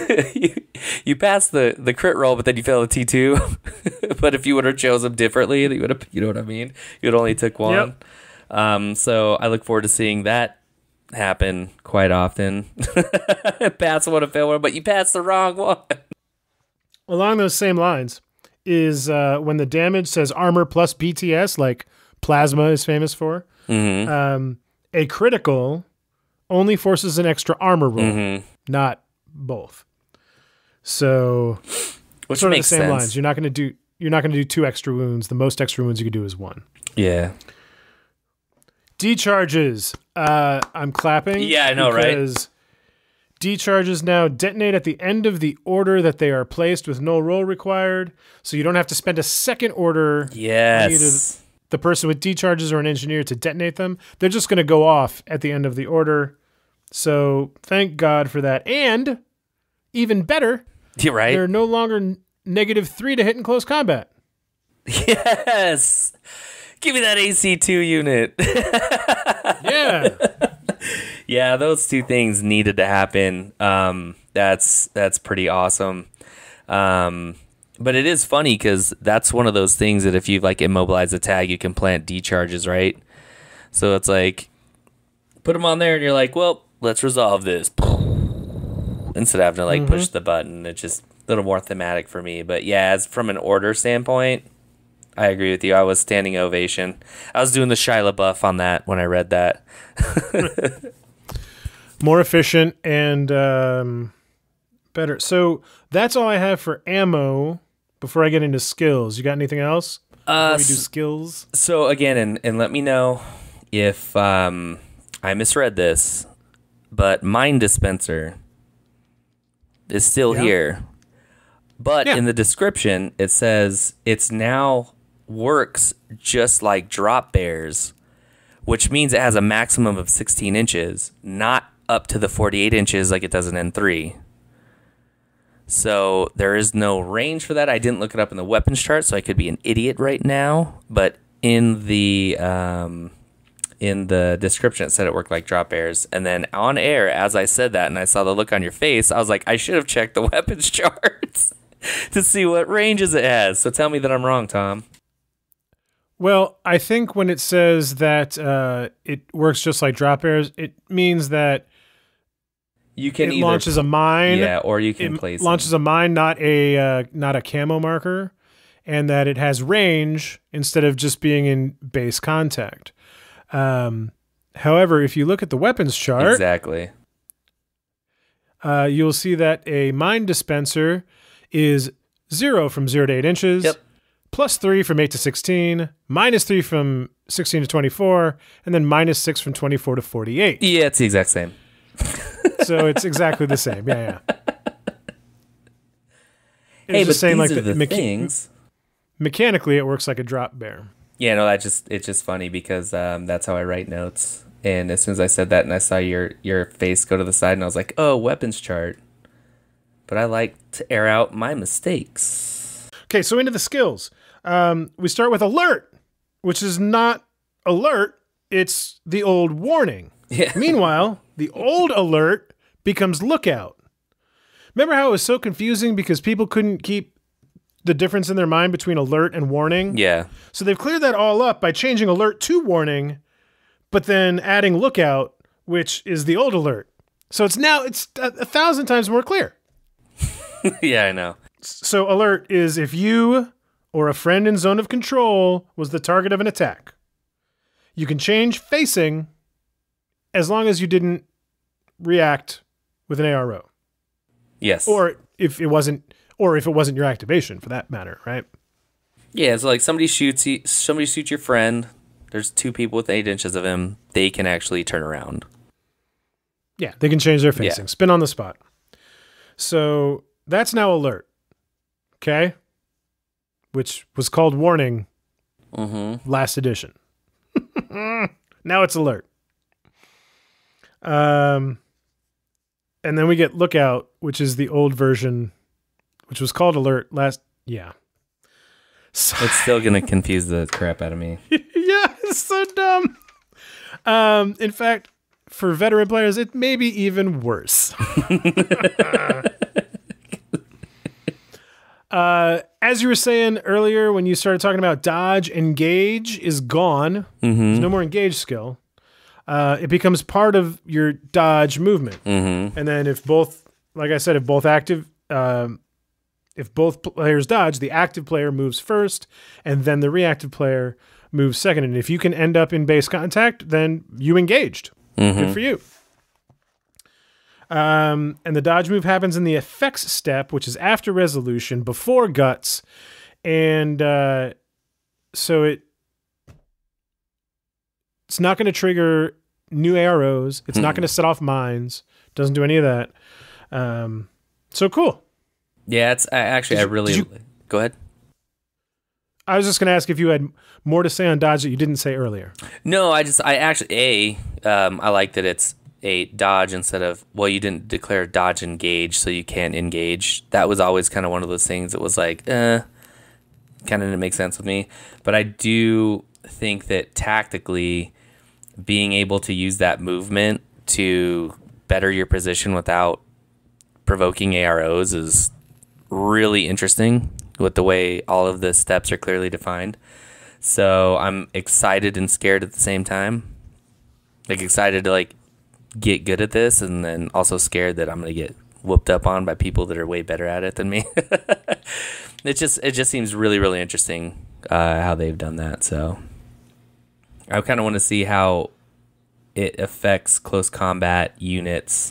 [SPEAKER 2] the crit roll, but then you fail the T2. But if you would have chosen differently, you would have, you know what I mean? You would only took 1. Yep. So I look forward to seeing that happen quite often. Pass one and fail one, but you passed the wrong one.
[SPEAKER 1] Along those same lines is when the damage says armor plus BTS, like Plasma is famous for.
[SPEAKER 2] Mm-hmm.
[SPEAKER 1] A critical only forces an extra armor roll, not both. So,
[SPEAKER 2] which
[SPEAKER 1] sort of the
[SPEAKER 2] makes
[SPEAKER 1] same
[SPEAKER 2] sense.
[SPEAKER 1] lines. You're not going to do 2 extra wounds. The most extra wounds you could do is 1.
[SPEAKER 2] Yeah.
[SPEAKER 1] D-charges. I'm clapping.
[SPEAKER 2] Yeah, I know,
[SPEAKER 1] because D-charges now detonate at the end of the order that they are placed with no roll required. So you don't have to spend a second order.
[SPEAKER 2] Yes.
[SPEAKER 1] On either the person with D-charges or an engineer to detonate them. They're just going to go off at the end of the order. So thank God for that. And even better,
[SPEAKER 2] you're right.
[SPEAKER 1] They're no longer -3 to hit in close combat.
[SPEAKER 2] Yes. Give me that AC2 unit.
[SPEAKER 1] Yeah.
[SPEAKER 2] Yeah, those 2 things needed to happen. That's pretty awesome. But it is funny because that's one of those things that if you like immobilize a tag, you can plant D-charges, right? So it's like, put them on there and you're like, well, let's resolve this. Instead of having to push the button. It's just a little more thematic for me. But yeah, as from an order standpoint, I agree with you. I was standing ovation. I was doing the Shia LaBeouf on that when I read that.
[SPEAKER 1] More efficient and better. So that's all I have for ammo before I get into skills. You got anything else before we do skills?
[SPEAKER 2] So again, and let me know if I misread this, but Mind Dispenser is still here. But in the description, it says it's now works just like drop bears, which means it has a maximum of 16 inches, not up to the 48 inches like it does in N3. So there is no range for that. I didn't look it up in the weapons chart, so I could be an idiot right now. But in the description, it said it worked like drop bears. And then on air, as I said that, and I saw the look on your face, I was like, I should have checked the weapons charts to see what ranges it has. So tell me that I'm wrong, Tom.
[SPEAKER 1] Well, I think when it says that it works just like drop bears, it means that
[SPEAKER 2] You can
[SPEAKER 1] it launches a mine.
[SPEAKER 2] Yeah, or you can place
[SPEAKER 1] launches a mine, not a camo marker, and that it has range instead of just being in base contact. However, if you look at the weapons chart,
[SPEAKER 2] exactly,
[SPEAKER 1] you'll see that a mine dispenser is 0 from 0 to 8 inches,
[SPEAKER 2] Yep.
[SPEAKER 1] +3 from 8 to 16, -3 from 16 to 24, and then -6 from 24 to 48.
[SPEAKER 2] Yeah, it's the exact same.
[SPEAKER 1] So it's exactly the same. Yeah.
[SPEAKER 2] Hey, but
[SPEAKER 1] just saying,
[SPEAKER 2] these
[SPEAKER 1] like,
[SPEAKER 2] are the things.
[SPEAKER 1] Mechanically, it works like a drop bear.
[SPEAKER 2] Yeah, no, it's just funny because that's how I write notes. And as soon as I said that and I saw your face go to the side, and I was like, oh, weapons chart. But I like to air out my mistakes.
[SPEAKER 1] Okay, so into the skills. We start with alert, which is not alert. It's the old warning.
[SPEAKER 2] Yeah.
[SPEAKER 1] Meanwhile, the old alert becomes lookout. Remember how it was so confusing because people couldn't keep the difference in their mind between alert and warning?
[SPEAKER 2] Yeah.
[SPEAKER 1] So they've cleared that all up by changing alert to warning, but then adding lookout, which is the old alert. So it's 1,000 times more clear.
[SPEAKER 2] Yeah, I know.
[SPEAKER 1] So alert is if you or a friend in zone of control was the target of an attack. You can change facing as long as you didn't react with an ARO.
[SPEAKER 2] Yes.
[SPEAKER 1] Or if it wasn't your activation for that matter, right?
[SPEAKER 2] Yeah, so like somebody shoots your friend. There's 2 people with 8 inches of him. They can actually turn around.
[SPEAKER 1] Yeah, they can change their facing.
[SPEAKER 2] Yeah.
[SPEAKER 1] Spin on the spot. So that's now alert. Okay? Which was called warning last edition. Now it's alert. And then we get lookout, which is the old version, which was called alert last. Yeah.
[SPEAKER 2] It's still going to confuse the crap out of me.
[SPEAKER 1] Yeah, it's so dumb. In fact, for veteran players, it may be even worse. As you were saying earlier, when you started talking about dodge, engage is gone. There's no more engage skill. It becomes part of your dodge movement. And then if both players dodge, the active player moves first, and then the reactive player moves second. And if you can end up in base contact, then you engaged. Good for you. And the dodge move happens in the effects step, which is after resolution, before guts. And so it's not going to trigger new AROs. It's not going to set off mines. Doesn't do any of that. So cool.
[SPEAKER 2] Yeah, go ahead.
[SPEAKER 1] I was just going to ask if you had more to say on dodge that you didn't say earlier.
[SPEAKER 2] No, I like that it's a dodge instead of, well, you didn't declare dodge engage, so you can't engage. That was always kind of one of those things that was like, kind of didn't make sense with me. But I do think that tactically being able to use that movement to better your position without provoking AROs is really interesting with the way all of the steps are clearly defined. So I'm excited and scared at the same time. Like excited to get good at this, and then also scared that I'm going to get whooped up on by people that are way better at it than me. It just seems really, really interesting how they've done that. So I kind of want to see how it affects close combat units,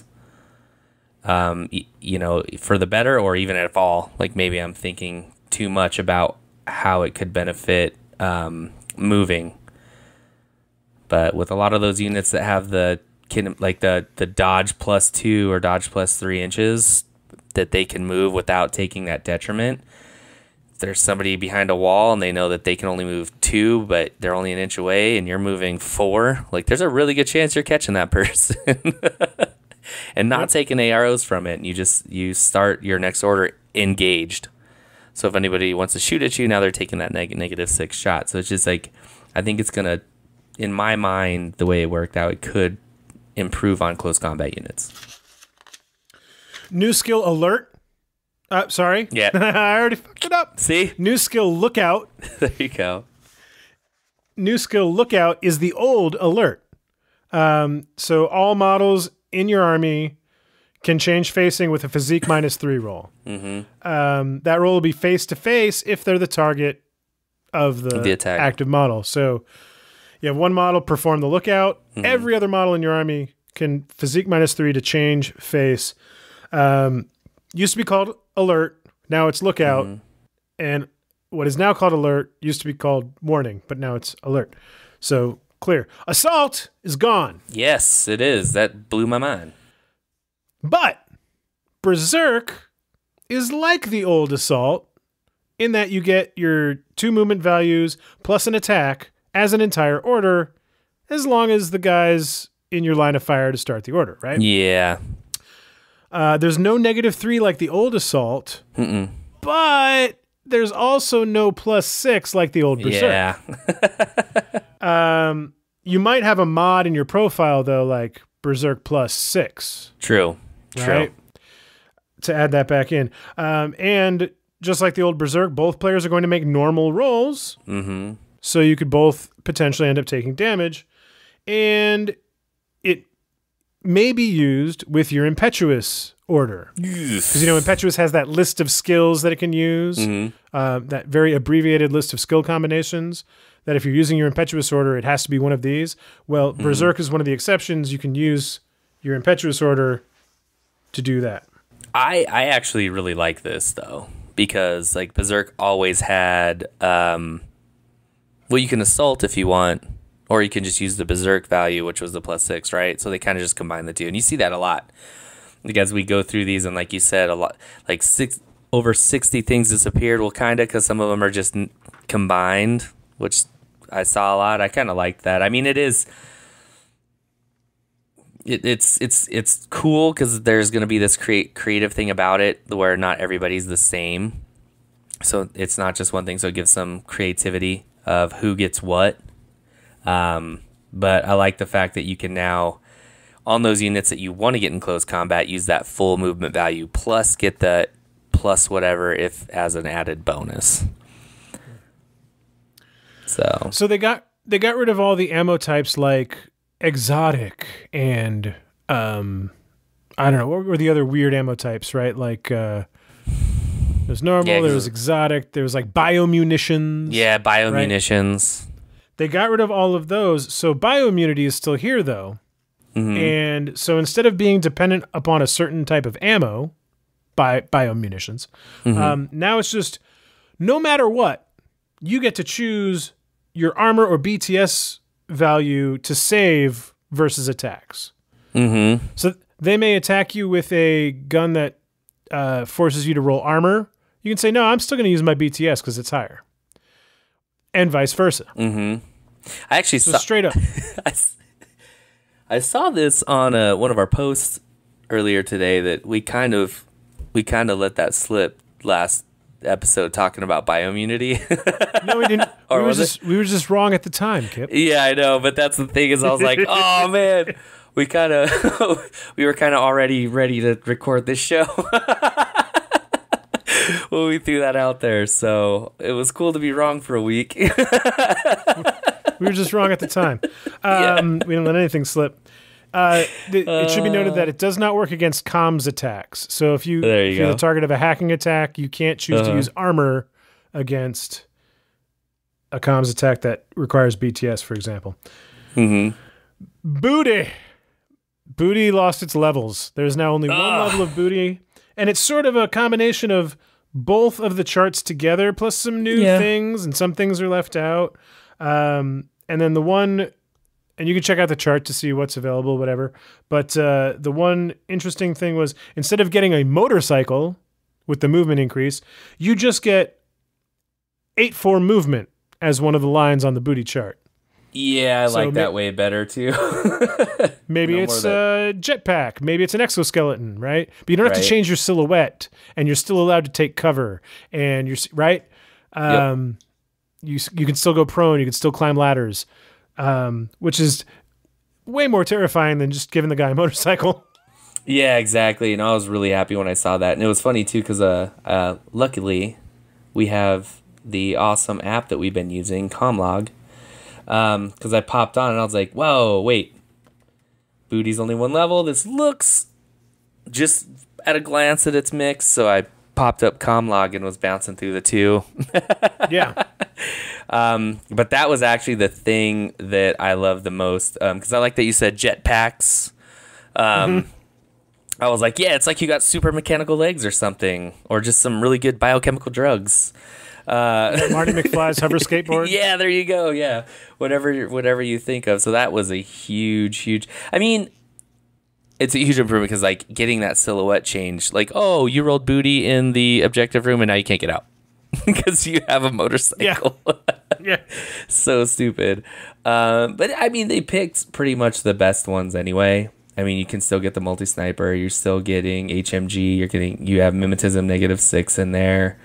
[SPEAKER 2] for the better, or even at all. Like maybe I'm thinking too much about how it could benefit moving. But with a lot of those units that have the dodge +2 or dodge +3 inches, that they can move without taking that detriment. If there's somebody behind a wall and they know that they can only move 2, but they're only an inch away, and you're moving 4, there's a really good chance you're catching that person and not taking AROs from it. And you start your next order engaged. So if anybody wants to shoot at you, now they're taking that -6 shot. So it's just I think it's gonna, in my mind, the way it worked out, it could improve on close combat units.
[SPEAKER 1] New skill alert. Sorry.
[SPEAKER 2] Yeah.
[SPEAKER 1] I already fucked it up.
[SPEAKER 2] See?
[SPEAKER 1] New skill lookout.
[SPEAKER 2] There you go.
[SPEAKER 1] New skill lookout is the old alert. So all models in your army can change facing with a physique -3 roll. That roll will be face to face if they're the target of the
[SPEAKER 2] attack.
[SPEAKER 1] active model. So you have one model perform the lookout. Every other model in your army can physique -3 to change face. Used to be called alert. Now it's lookout. And what is now called alert used to be called warning, but now it's alert. So clear. Assault is gone.
[SPEAKER 2] Yes, it is. That blew my mind.
[SPEAKER 1] But Berserk is like the old Assault in that you get your 2 movement values plus an attack as an entire order, as long as the guy's in your line of fire to start the order, right?
[SPEAKER 2] Yeah.
[SPEAKER 1] There's no -3 like the old Assault, but there's also no +6 like the old Berserk.
[SPEAKER 2] Yeah.
[SPEAKER 1] You might have a mod in your profile, though, like Berserk +6.
[SPEAKER 2] True.
[SPEAKER 1] Right? To add that back in. And just like the old Berserk, both players are going to make normal rolls. So you could both potentially end up taking damage. And it may be used with your Impetuous order. Because, Impetuous has that list of skills that it can use, that very abbreviated list of skill combinations, that if you're using your Impetuous order, it has to be one of these. Well, Berserk is one of the exceptions. You can use your Impetuous order to do that.
[SPEAKER 2] I actually really like this, though, because like Berserk always had, well, you can assault if you want, or you can just use the Berserk value, which was the +6, right? So they kind of just combine the two, and you see that a lot. Like as we go through these, and like you said, a lot, like over 60 things disappeared. Well, kind of, because some of them are just combined, which I saw a lot. I kind of liked that. I mean, it is. It's cool because there's going to be this creative thing about it where not everybody's the same. So it's not just one thing. So it gives some creativity of who gets what. But I like the fact that you can now, on those units that you want to get in close combat, use that full movement value plus get the plus whatever if as an added bonus. So
[SPEAKER 1] they got rid of all the ammo types like exotic and I don't know, what were the other weird ammo types, right? Like there's normal, there was exotic, there was like biomunitions.
[SPEAKER 2] Yeah, biomunitions.
[SPEAKER 1] Right? They got rid of all of those, so bioimmunity is still here though. And so instead of being dependent upon a certain type of ammo, biomunitions, now it's just no matter what, you get to choose your armor or BTS value to save versus attacks. So they may attack you with a gun that forces you to roll armor. You can say, no, I'm still going to use my BTS because it's higher. And vice versa.
[SPEAKER 2] I actually saw
[SPEAKER 1] straight up.
[SPEAKER 2] I saw this on one of our posts earlier today that we kind of let that slip last episode talking about bioimmunity. No,
[SPEAKER 1] we didn't. We were just wrong at the time, Kip.
[SPEAKER 2] Yeah, I know, but that's the thing is I was like, oh man, we were kind of already ready to record this show. Well, we threw that out there, so it was cool to be wrong for a week.
[SPEAKER 1] We were just wrong at the time. We didn't let anything slip. It should be noted that it does not work against comms attacks. So if you're the target of a hacking attack, you can't choose to use armor against a comms attack that requires BTS, for example. Booty lost its levels. There's now only one level of booty, and it's sort of a combination of both of the charts together, plus some new things, and some things are left out. And then the one, and you can check out the chart to see what's available, whatever. But the one interesting thing was instead of getting a motorcycle with the movement increase, you just get 8-4 movement as one of the lines on the booty chart.
[SPEAKER 2] Yeah, I like that way better too.
[SPEAKER 1] Maybe it's a jetpack. Maybe it's an exoskeleton, right? But you don't have to change your silhouette, and you're still allowed to take cover, and you're right. You can still go prone. You can still climb ladders, which is way more terrifying than just giving the guy a motorcycle.
[SPEAKER 2] Yeah, exactly. And I was really happy when I saw that. And it was funny too because luckily we have the awesome app that we've been using, Comlog. Because I popped on and I was like, whoa, wait. Booty's only one level. This looks just at a glance at its mix, so I popped up Comlog and was bouncing through the two.
[SPEAKER 1] Yeah.
[SPEAKER 2] But that was actually the thing that I love the most, because I like that you said jetpacks. I was like, yeah, it's like you got super mechanical legs or something, or just some really good biochemical drugs.
[SPEAKER 1] Marty McFly's hover skateboard.
[SPEAKER 2] Yeah, there you go. Yeah, whatever you think of. So that was a huge. I mean, it's a huge improvement because like getting that silhouette change. Like, oh, you rolled booty in the objective room and now you can't get out because you have a motorcycle.
[SPEAKER 1] Yeah.
[SPEAKER 2] So stupid. But I mean, they picked pretty much the best ones anyway. I mean, you can still get the multi-sniper. You're still getting HMG. You have mimetism -6 in there.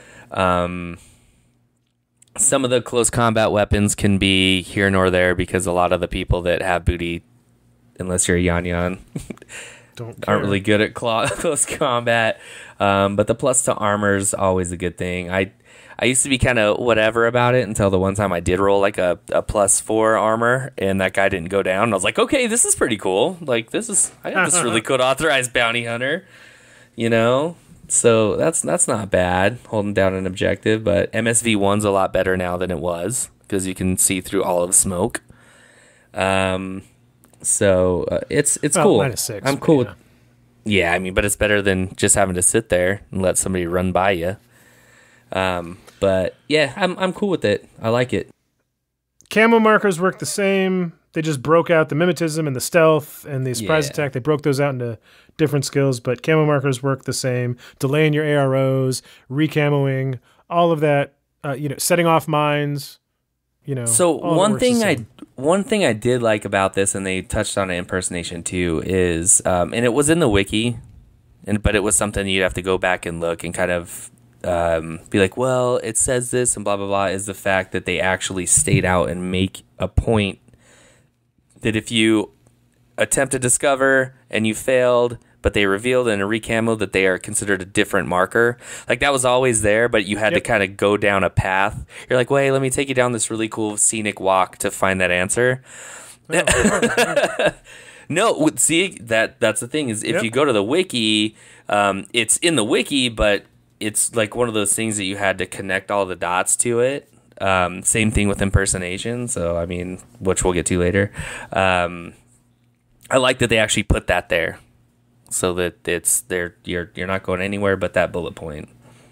[SPEAKER 2] Some of the close combat weapons can be here nor there because a lot of the people that have booty, unless you're a Yan, aren't really good at close combat. But the plus to armor is always a good thing. I used to be kind of whatever about it until the one time I did roll like a +4 armor and that guy didn't go down. And I was like, okay, this is pretty cool. Like I got this really good authorized bounty hunter, you know? So that's not bad, holding down an objective. But MSV1's a lot better now than it was because you can see through all of smoke. So it's cool.
[SPEAKER 1] -6,
[SPEAKER 2] I'm cool with. Yeah, I mean, but it's better than just having to sit there and let somebody run by you. But yeah, I'm cool with it. I like it.
[SPEAKER 1] Camo markers work the same. They just broke out the mimetism and the stealth and the surprise attack. They broke those out into different skills, but camo markers work the same. Delaying your AROs, recamoing, all of that. Setting off mines.
[SPEAKER 2] So one thing I did like about this, and they touched on it in impersonation too, is and it was in the wiki, but it was something you'd have to go back and look and kind of be like, well, it says this and blah blah blah, is the fact that they actually stayed out and make a point that if you attempt to discover and you failed, but they revealed in a recamo that they are considered a different marker. Like that was always there, but you had to kind of go down a path. You're like, wait, let me take you down this really cool scenic walk to find that answer. No, see, that's the thing is if you go to the wiki, it's in the wiki, but it's like one of those things that you had to connect all the dots to it. Same thing with impersonation. So, I mean, which we'll get to later. I like that they actually put that there so that it's there. You're not going anywhere but that bullet point.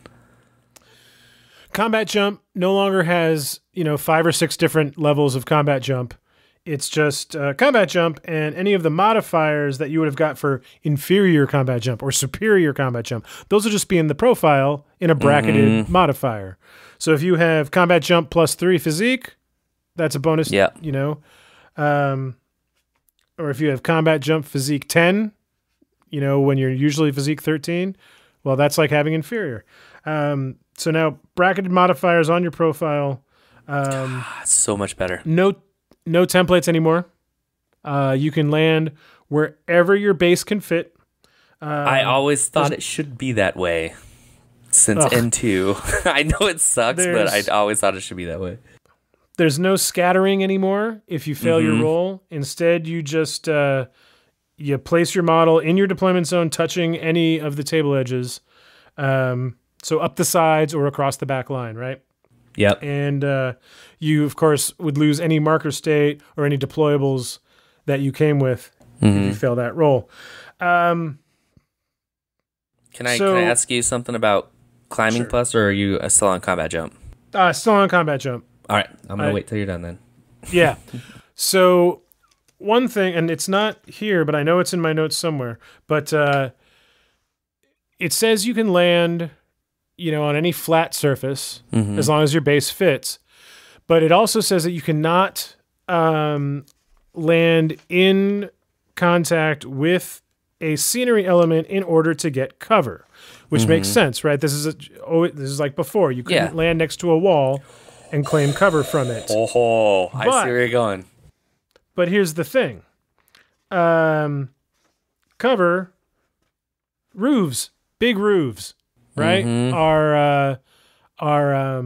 [SPEAKER 1] Combat jump no longer has, 5 or 6 different levels of combat jump. It's just combat jump and any of the modifiers that you would have got for inferior combat jump or superior combat jump. Those will just be in the profile in a bracketed modifier. So if you have combat jump +3 physique, that's a bonus, or if you have combat jump physique 10, when you're usually physique 13, well, that's like having inferior. So now bracketed modifiers on your profile.
[SPEAKER 2] So much better.
[SPEAKER 1] No templates anymore. You can land wherever your base can fit.
[SPEAKER 2] I always thought it should be that way since N2. I know it sucks, but I always thought it should be that way.
[SPEAKER 1] There's no scattering anymore if you fail your roll. Instead, you just you place your model in your deployment zone, touching any of the table edges. So up the sides or across the back line, right?
[SPEAKER 2] Yep.
[SPEAKER 1] And you, of course, would lose any marker state or any deployables that you came with if you fail that roll.
[SPEAKER 2] Can I ask you something about climbing plus, or are you still on combat jump?
[SPEAKER 1] Still on combat jump.
[SPEAKER 2] All right. I'm going to wait till you're done then.
[SPEAKER 1] Yeah. So one thing, and it's not here, but I know it's in my notes somewhere, but it says you can land on any flat surface as long as your base fits. But it also says that you cannot land in contact with a scenery element in order to get cover, which makes sense, right? This is like before. You couldn't land next to a wall and claim cover from it.
[SPEAKER 2] I see where you're going.
[SPEAKER 1] But here's the thing. Cover roofs, big roofs, right? Are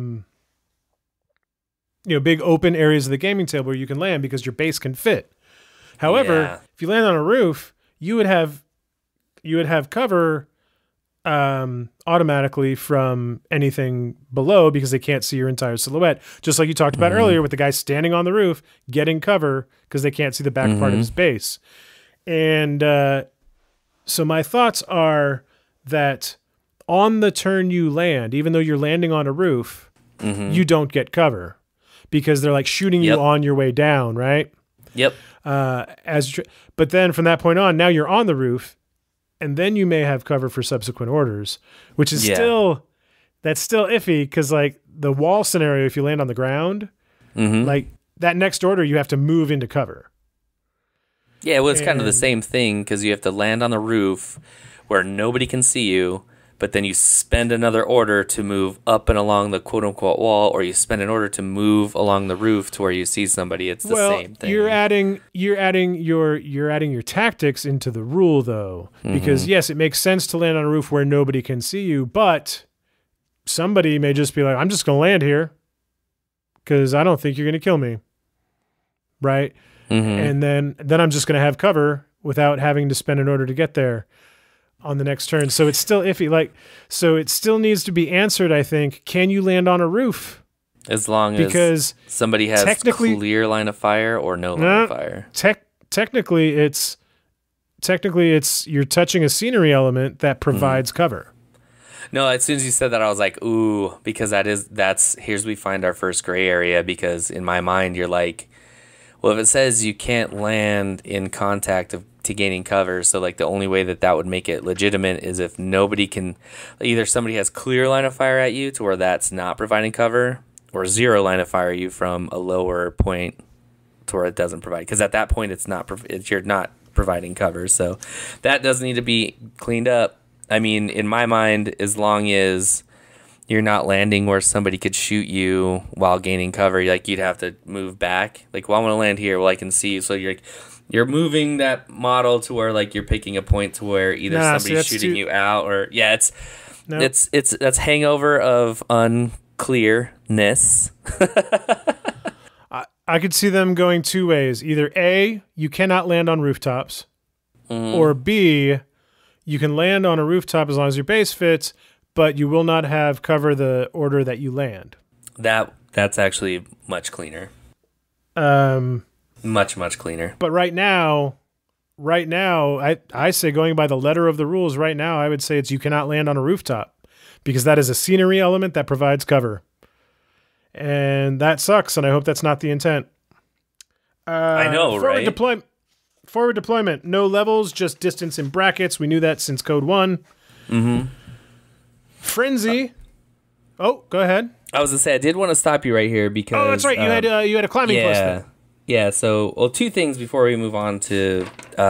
[SPEAKER 1] big open areas of the gaming table where you can land because your base can fit. However, if you land on a roof, you would have you would have cover automatically from anything below because they can't see your entire silhouette. Just like you talked about earlier with the guy standing on the roof getting cover because they can't see the back part of his base. And so my thoughts are that on the turn you land, even though you're landing on a roof, you don't get cover because they're like shooting you on your way down, right?
[SPEAKER 2] Yep.
[SPEAKER 1] But then from that point on, now you're on the roof, and then you may have cover for subsequent orders, which is that's still iffy because like the wall scenario, if you land on the ground, like that next order, you have to move into cover.
[SPEAKER 2] Yeah, well, it's kind of the same thing because you have to land on the roof where nobody can see you, but then you spend another order to move up and along the quote-unquote wall, or you spend an order to move along the roof to where you see somebody. It's the same thing.
[SPEAKER 1] You're adding your tactics into the rule, though, because yes, it makes sense to land on a roof where nobody can see you, but somebody may just be like, "I'm just going to land here because I don't think you're going to kill me," right? And then I'm just going to have cover without having to spend an order to get there on the next turn. So it's still iffy. So it still needs to be answered, I think. Can you land on a roof?
[SPEAKER 2] As long as somebody has clear line of fire or no line of fire.
[SPEAKER 1] Technically it's you're touching a scenery element that provides cover.
[SPEAKER 2] No, as soon as you said that, I was like, ooh, because here's we find our first gray area, because in my mind you're like, well, if it says you can't land in contact to gaining cover, so like the only way that would make it legitimate is if nobody can, either somebody has clear line of fire at you to where that's not providing cover, or zero line of fire you from a lower point to where it doesn't provide. Because at that point you're not providing cover, so that does need to be cleaned up. I mean, in my mind, as long as you're not landing where somebody could shoot you while gaining cover, like you'd have to move back. Like, well, I want to land here. Well, I can see you. So you're moving that model to where like you're picking a point to where either somebody's shooting you out, or it's that's hangover of unclearness.
[SPEAKER 1] I could see them going two ways. Either A, you cannot land on rooftops, or B, you can land on a rooftop as long as your base fits, but you will not have cover the order that you land.
[SPEAKER 2] That's actually much cleaner. Much cleaner.
[SPEAKER 1] But right now, I say, going by the letter of the rules right now, I would say you cannot land on a rooftop because that is a scenery element that provides cover. And that sucks, and I hope that's not the intent.
[SPEAKER 2] I know, right?
[SPEAKER 1] Forward deployment, no levels, just distance in brackets. We knew that since Code 1. Frenzy. Go ahead.
[SPEAKER 2] I was going to say, I did want to stop you right here because...
[SPEAKER 1] Oh, that's right. You had a climbing plus thing.
[SPEAKER 2] Yeah, so, well, two things before we move on to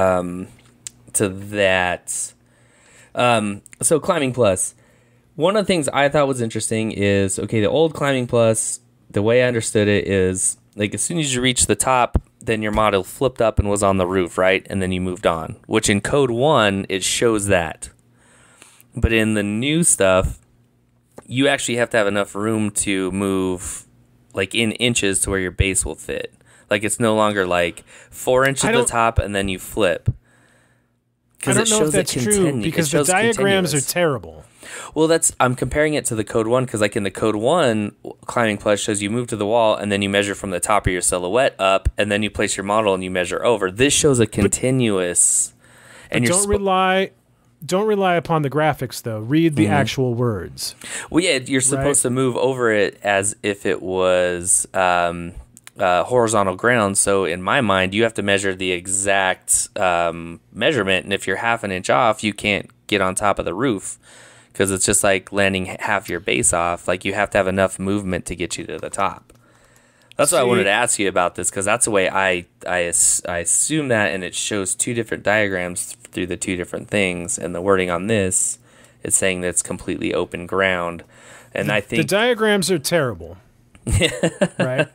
[SPEAKER 2] that. So, Climbing Plus. One of the things I thought was interesting is, okay, the old Climbing Plus, the way I understood it is, like, as soon as you reach the top, then your model flipped up and was on the roof, right? And then you moved on, which in Code 1, it shows that. But in the new stuff, you actually have to have enough room to move, like, in inches to where your base will fit. Like, it's no longer like 4 inches at the top and then you flip.
[SPEAKER 1] I don't know if that's true because the diagrams are terrible.
[SPEAKER 2] Well, I'm comparing it to the Code 1 because, like, in the Code 1, Climbing Plus shows you move to the wall and then you measure from the top of your silhouette up and then you place your model and you measure over. This shows a continuous.
[SPEAKER 1] And don't rely upon the graphics, though. Read the actual words.
[SPEAKER 2] Well, yeah, you're supposed to move over it as if it was horizontal ground. So in my mind, you have to measure the exact measurement. And if you're half an inch off, you can't get on top of the roof because it's just like landing half your base off. Like, you have to have enough movement to get you to the top. That's why I wanted to ask you about this, because that's the way I assume that, and it shows two different diagrams through the two different things, and the wording on this is saying that it's completely open ground. And I think
[SPEAKER 1] the diagrams are terrible. Right?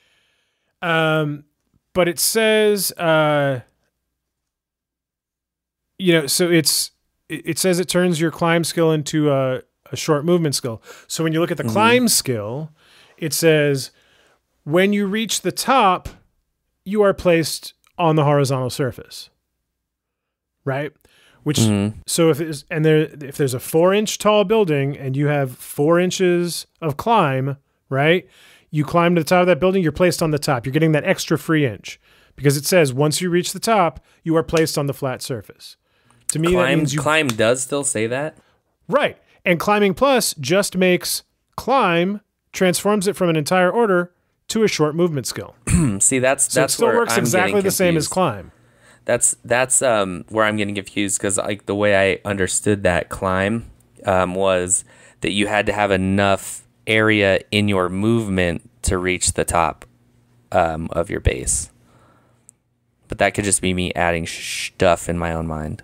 [SPEAKER 1] But it says, so it says it turns your climb skill into a short movement skill. So when you look at the climb skill, it says when you reach the top, you are placed on the horizontal surface. Right? Which so if there's a 4-inch tall building and you have 4 inches of climb, right? You climb to the top of that building, you're placed on the top. You're getting that extra free inch because it says once you reach the top, you are placed on the flat surface. To me, that means
[SPEAKER 2] climb does still say that,
[SPEAKER 1] right? And climbing plus just makes climb, transforms it from an entire order to a short movement skill.
[SPEAKER 2] See, that's
[SPEAKER 1] it still
[SPEAKER 2] where
[SPEAKER 1] works
[SPEAKER 2] I'm
[SPEAKER 1] exactly the same as
[SPEAKER 2] confused.
[SPEAKER 1] climb.
[SPEAKER 2] That's where I'm getting confused because like the way I understood that climb was that you had to have enough area in your movement to reach the top of your base. But that could just be me adding stuff in my own mind.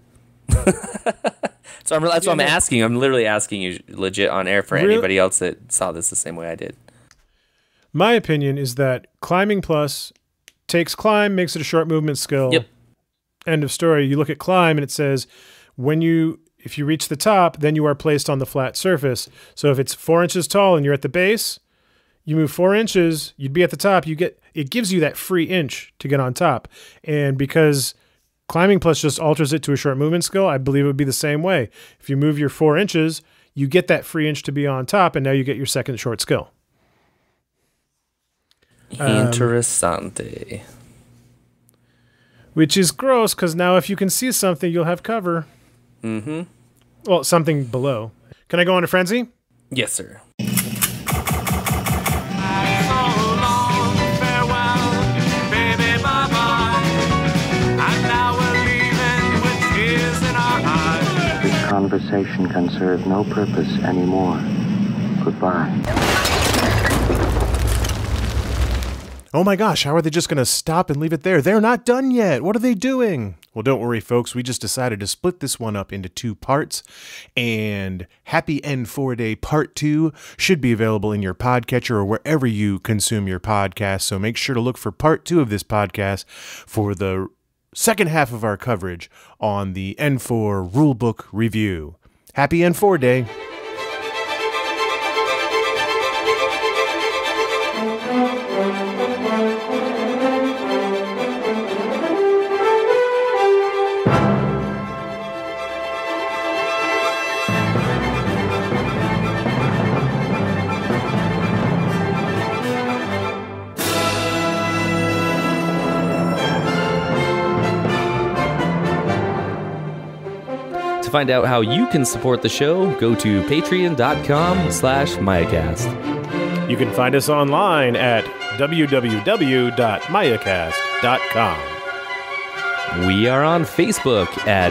[SPEAKER 2] So that's what I'm asking. I'm literally asking you legit on air for anybody else that saw this the same way I did.
[SPEAKER 1] My opinion is that climbing plus takes climb, makes it a short movement skill.
[SPEAKER 2] Yep.
[SPEAKER 1] End of story. You look at climb and it says if you reach the top, then you are placed on the flat surface. So if it's 4 inches tall and you're at the base, you move 4 inches, you'd be at the top. It gives you that free inch to get on top. And because climbing plus just alters it to a short movement skill, I believe it would be the same way. If you move your 4 inches, you get that free inch to be on top, and now you get your second short skill.
[SPEAKER 2] Interessante.
[SPEAKER 1] Which is gross, because now if you can see something, you'll have cover.
[SPEAKER 2] Mm-hmm.
[SPEAKER 1] Well, something below. Can I go on to Frenzy?
[SPEAKER 2] Yes, sir.
[SPEAKER 7] This conversation can serve no purpose anymore. Goodbye.
[SPEAKER 1] Oh my gosh, how are they just going to stop and leave it there? They're not done yet. What are they doing? Well, don't worry, folks. We just decided to split this one up into 2 parts. And Happy N4 Day Part 2 should be available in your podcatcher or wherever you consume your podcast. So make sure to look for Part 2 of this podcast for the second half of our coverage on the N4 Rulebook Review. Happy N4 Day.
[SPEAKER 2] To find out how you can support the show, go to patreon.com/MayaCast.
[SPEAKER 1] You can find us online at www.mayacast.com.
[SPEAKER 2] We are on Facebook at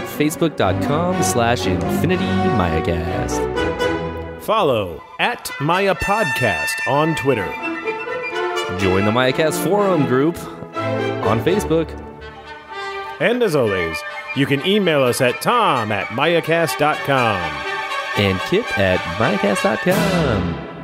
[SPEAKER 2] facebook.com/InfinityMayaCast.
[SPEAKER 1] Follow at Maya Podcast on Twitter.
[SPEAKER 2] Join the MayaCast forum group on Facebook.
[SPEAKER 1] And as always, you can email us at tom@mayacast.com.
[SPEAKER 2] And Kip at MayaCast.com.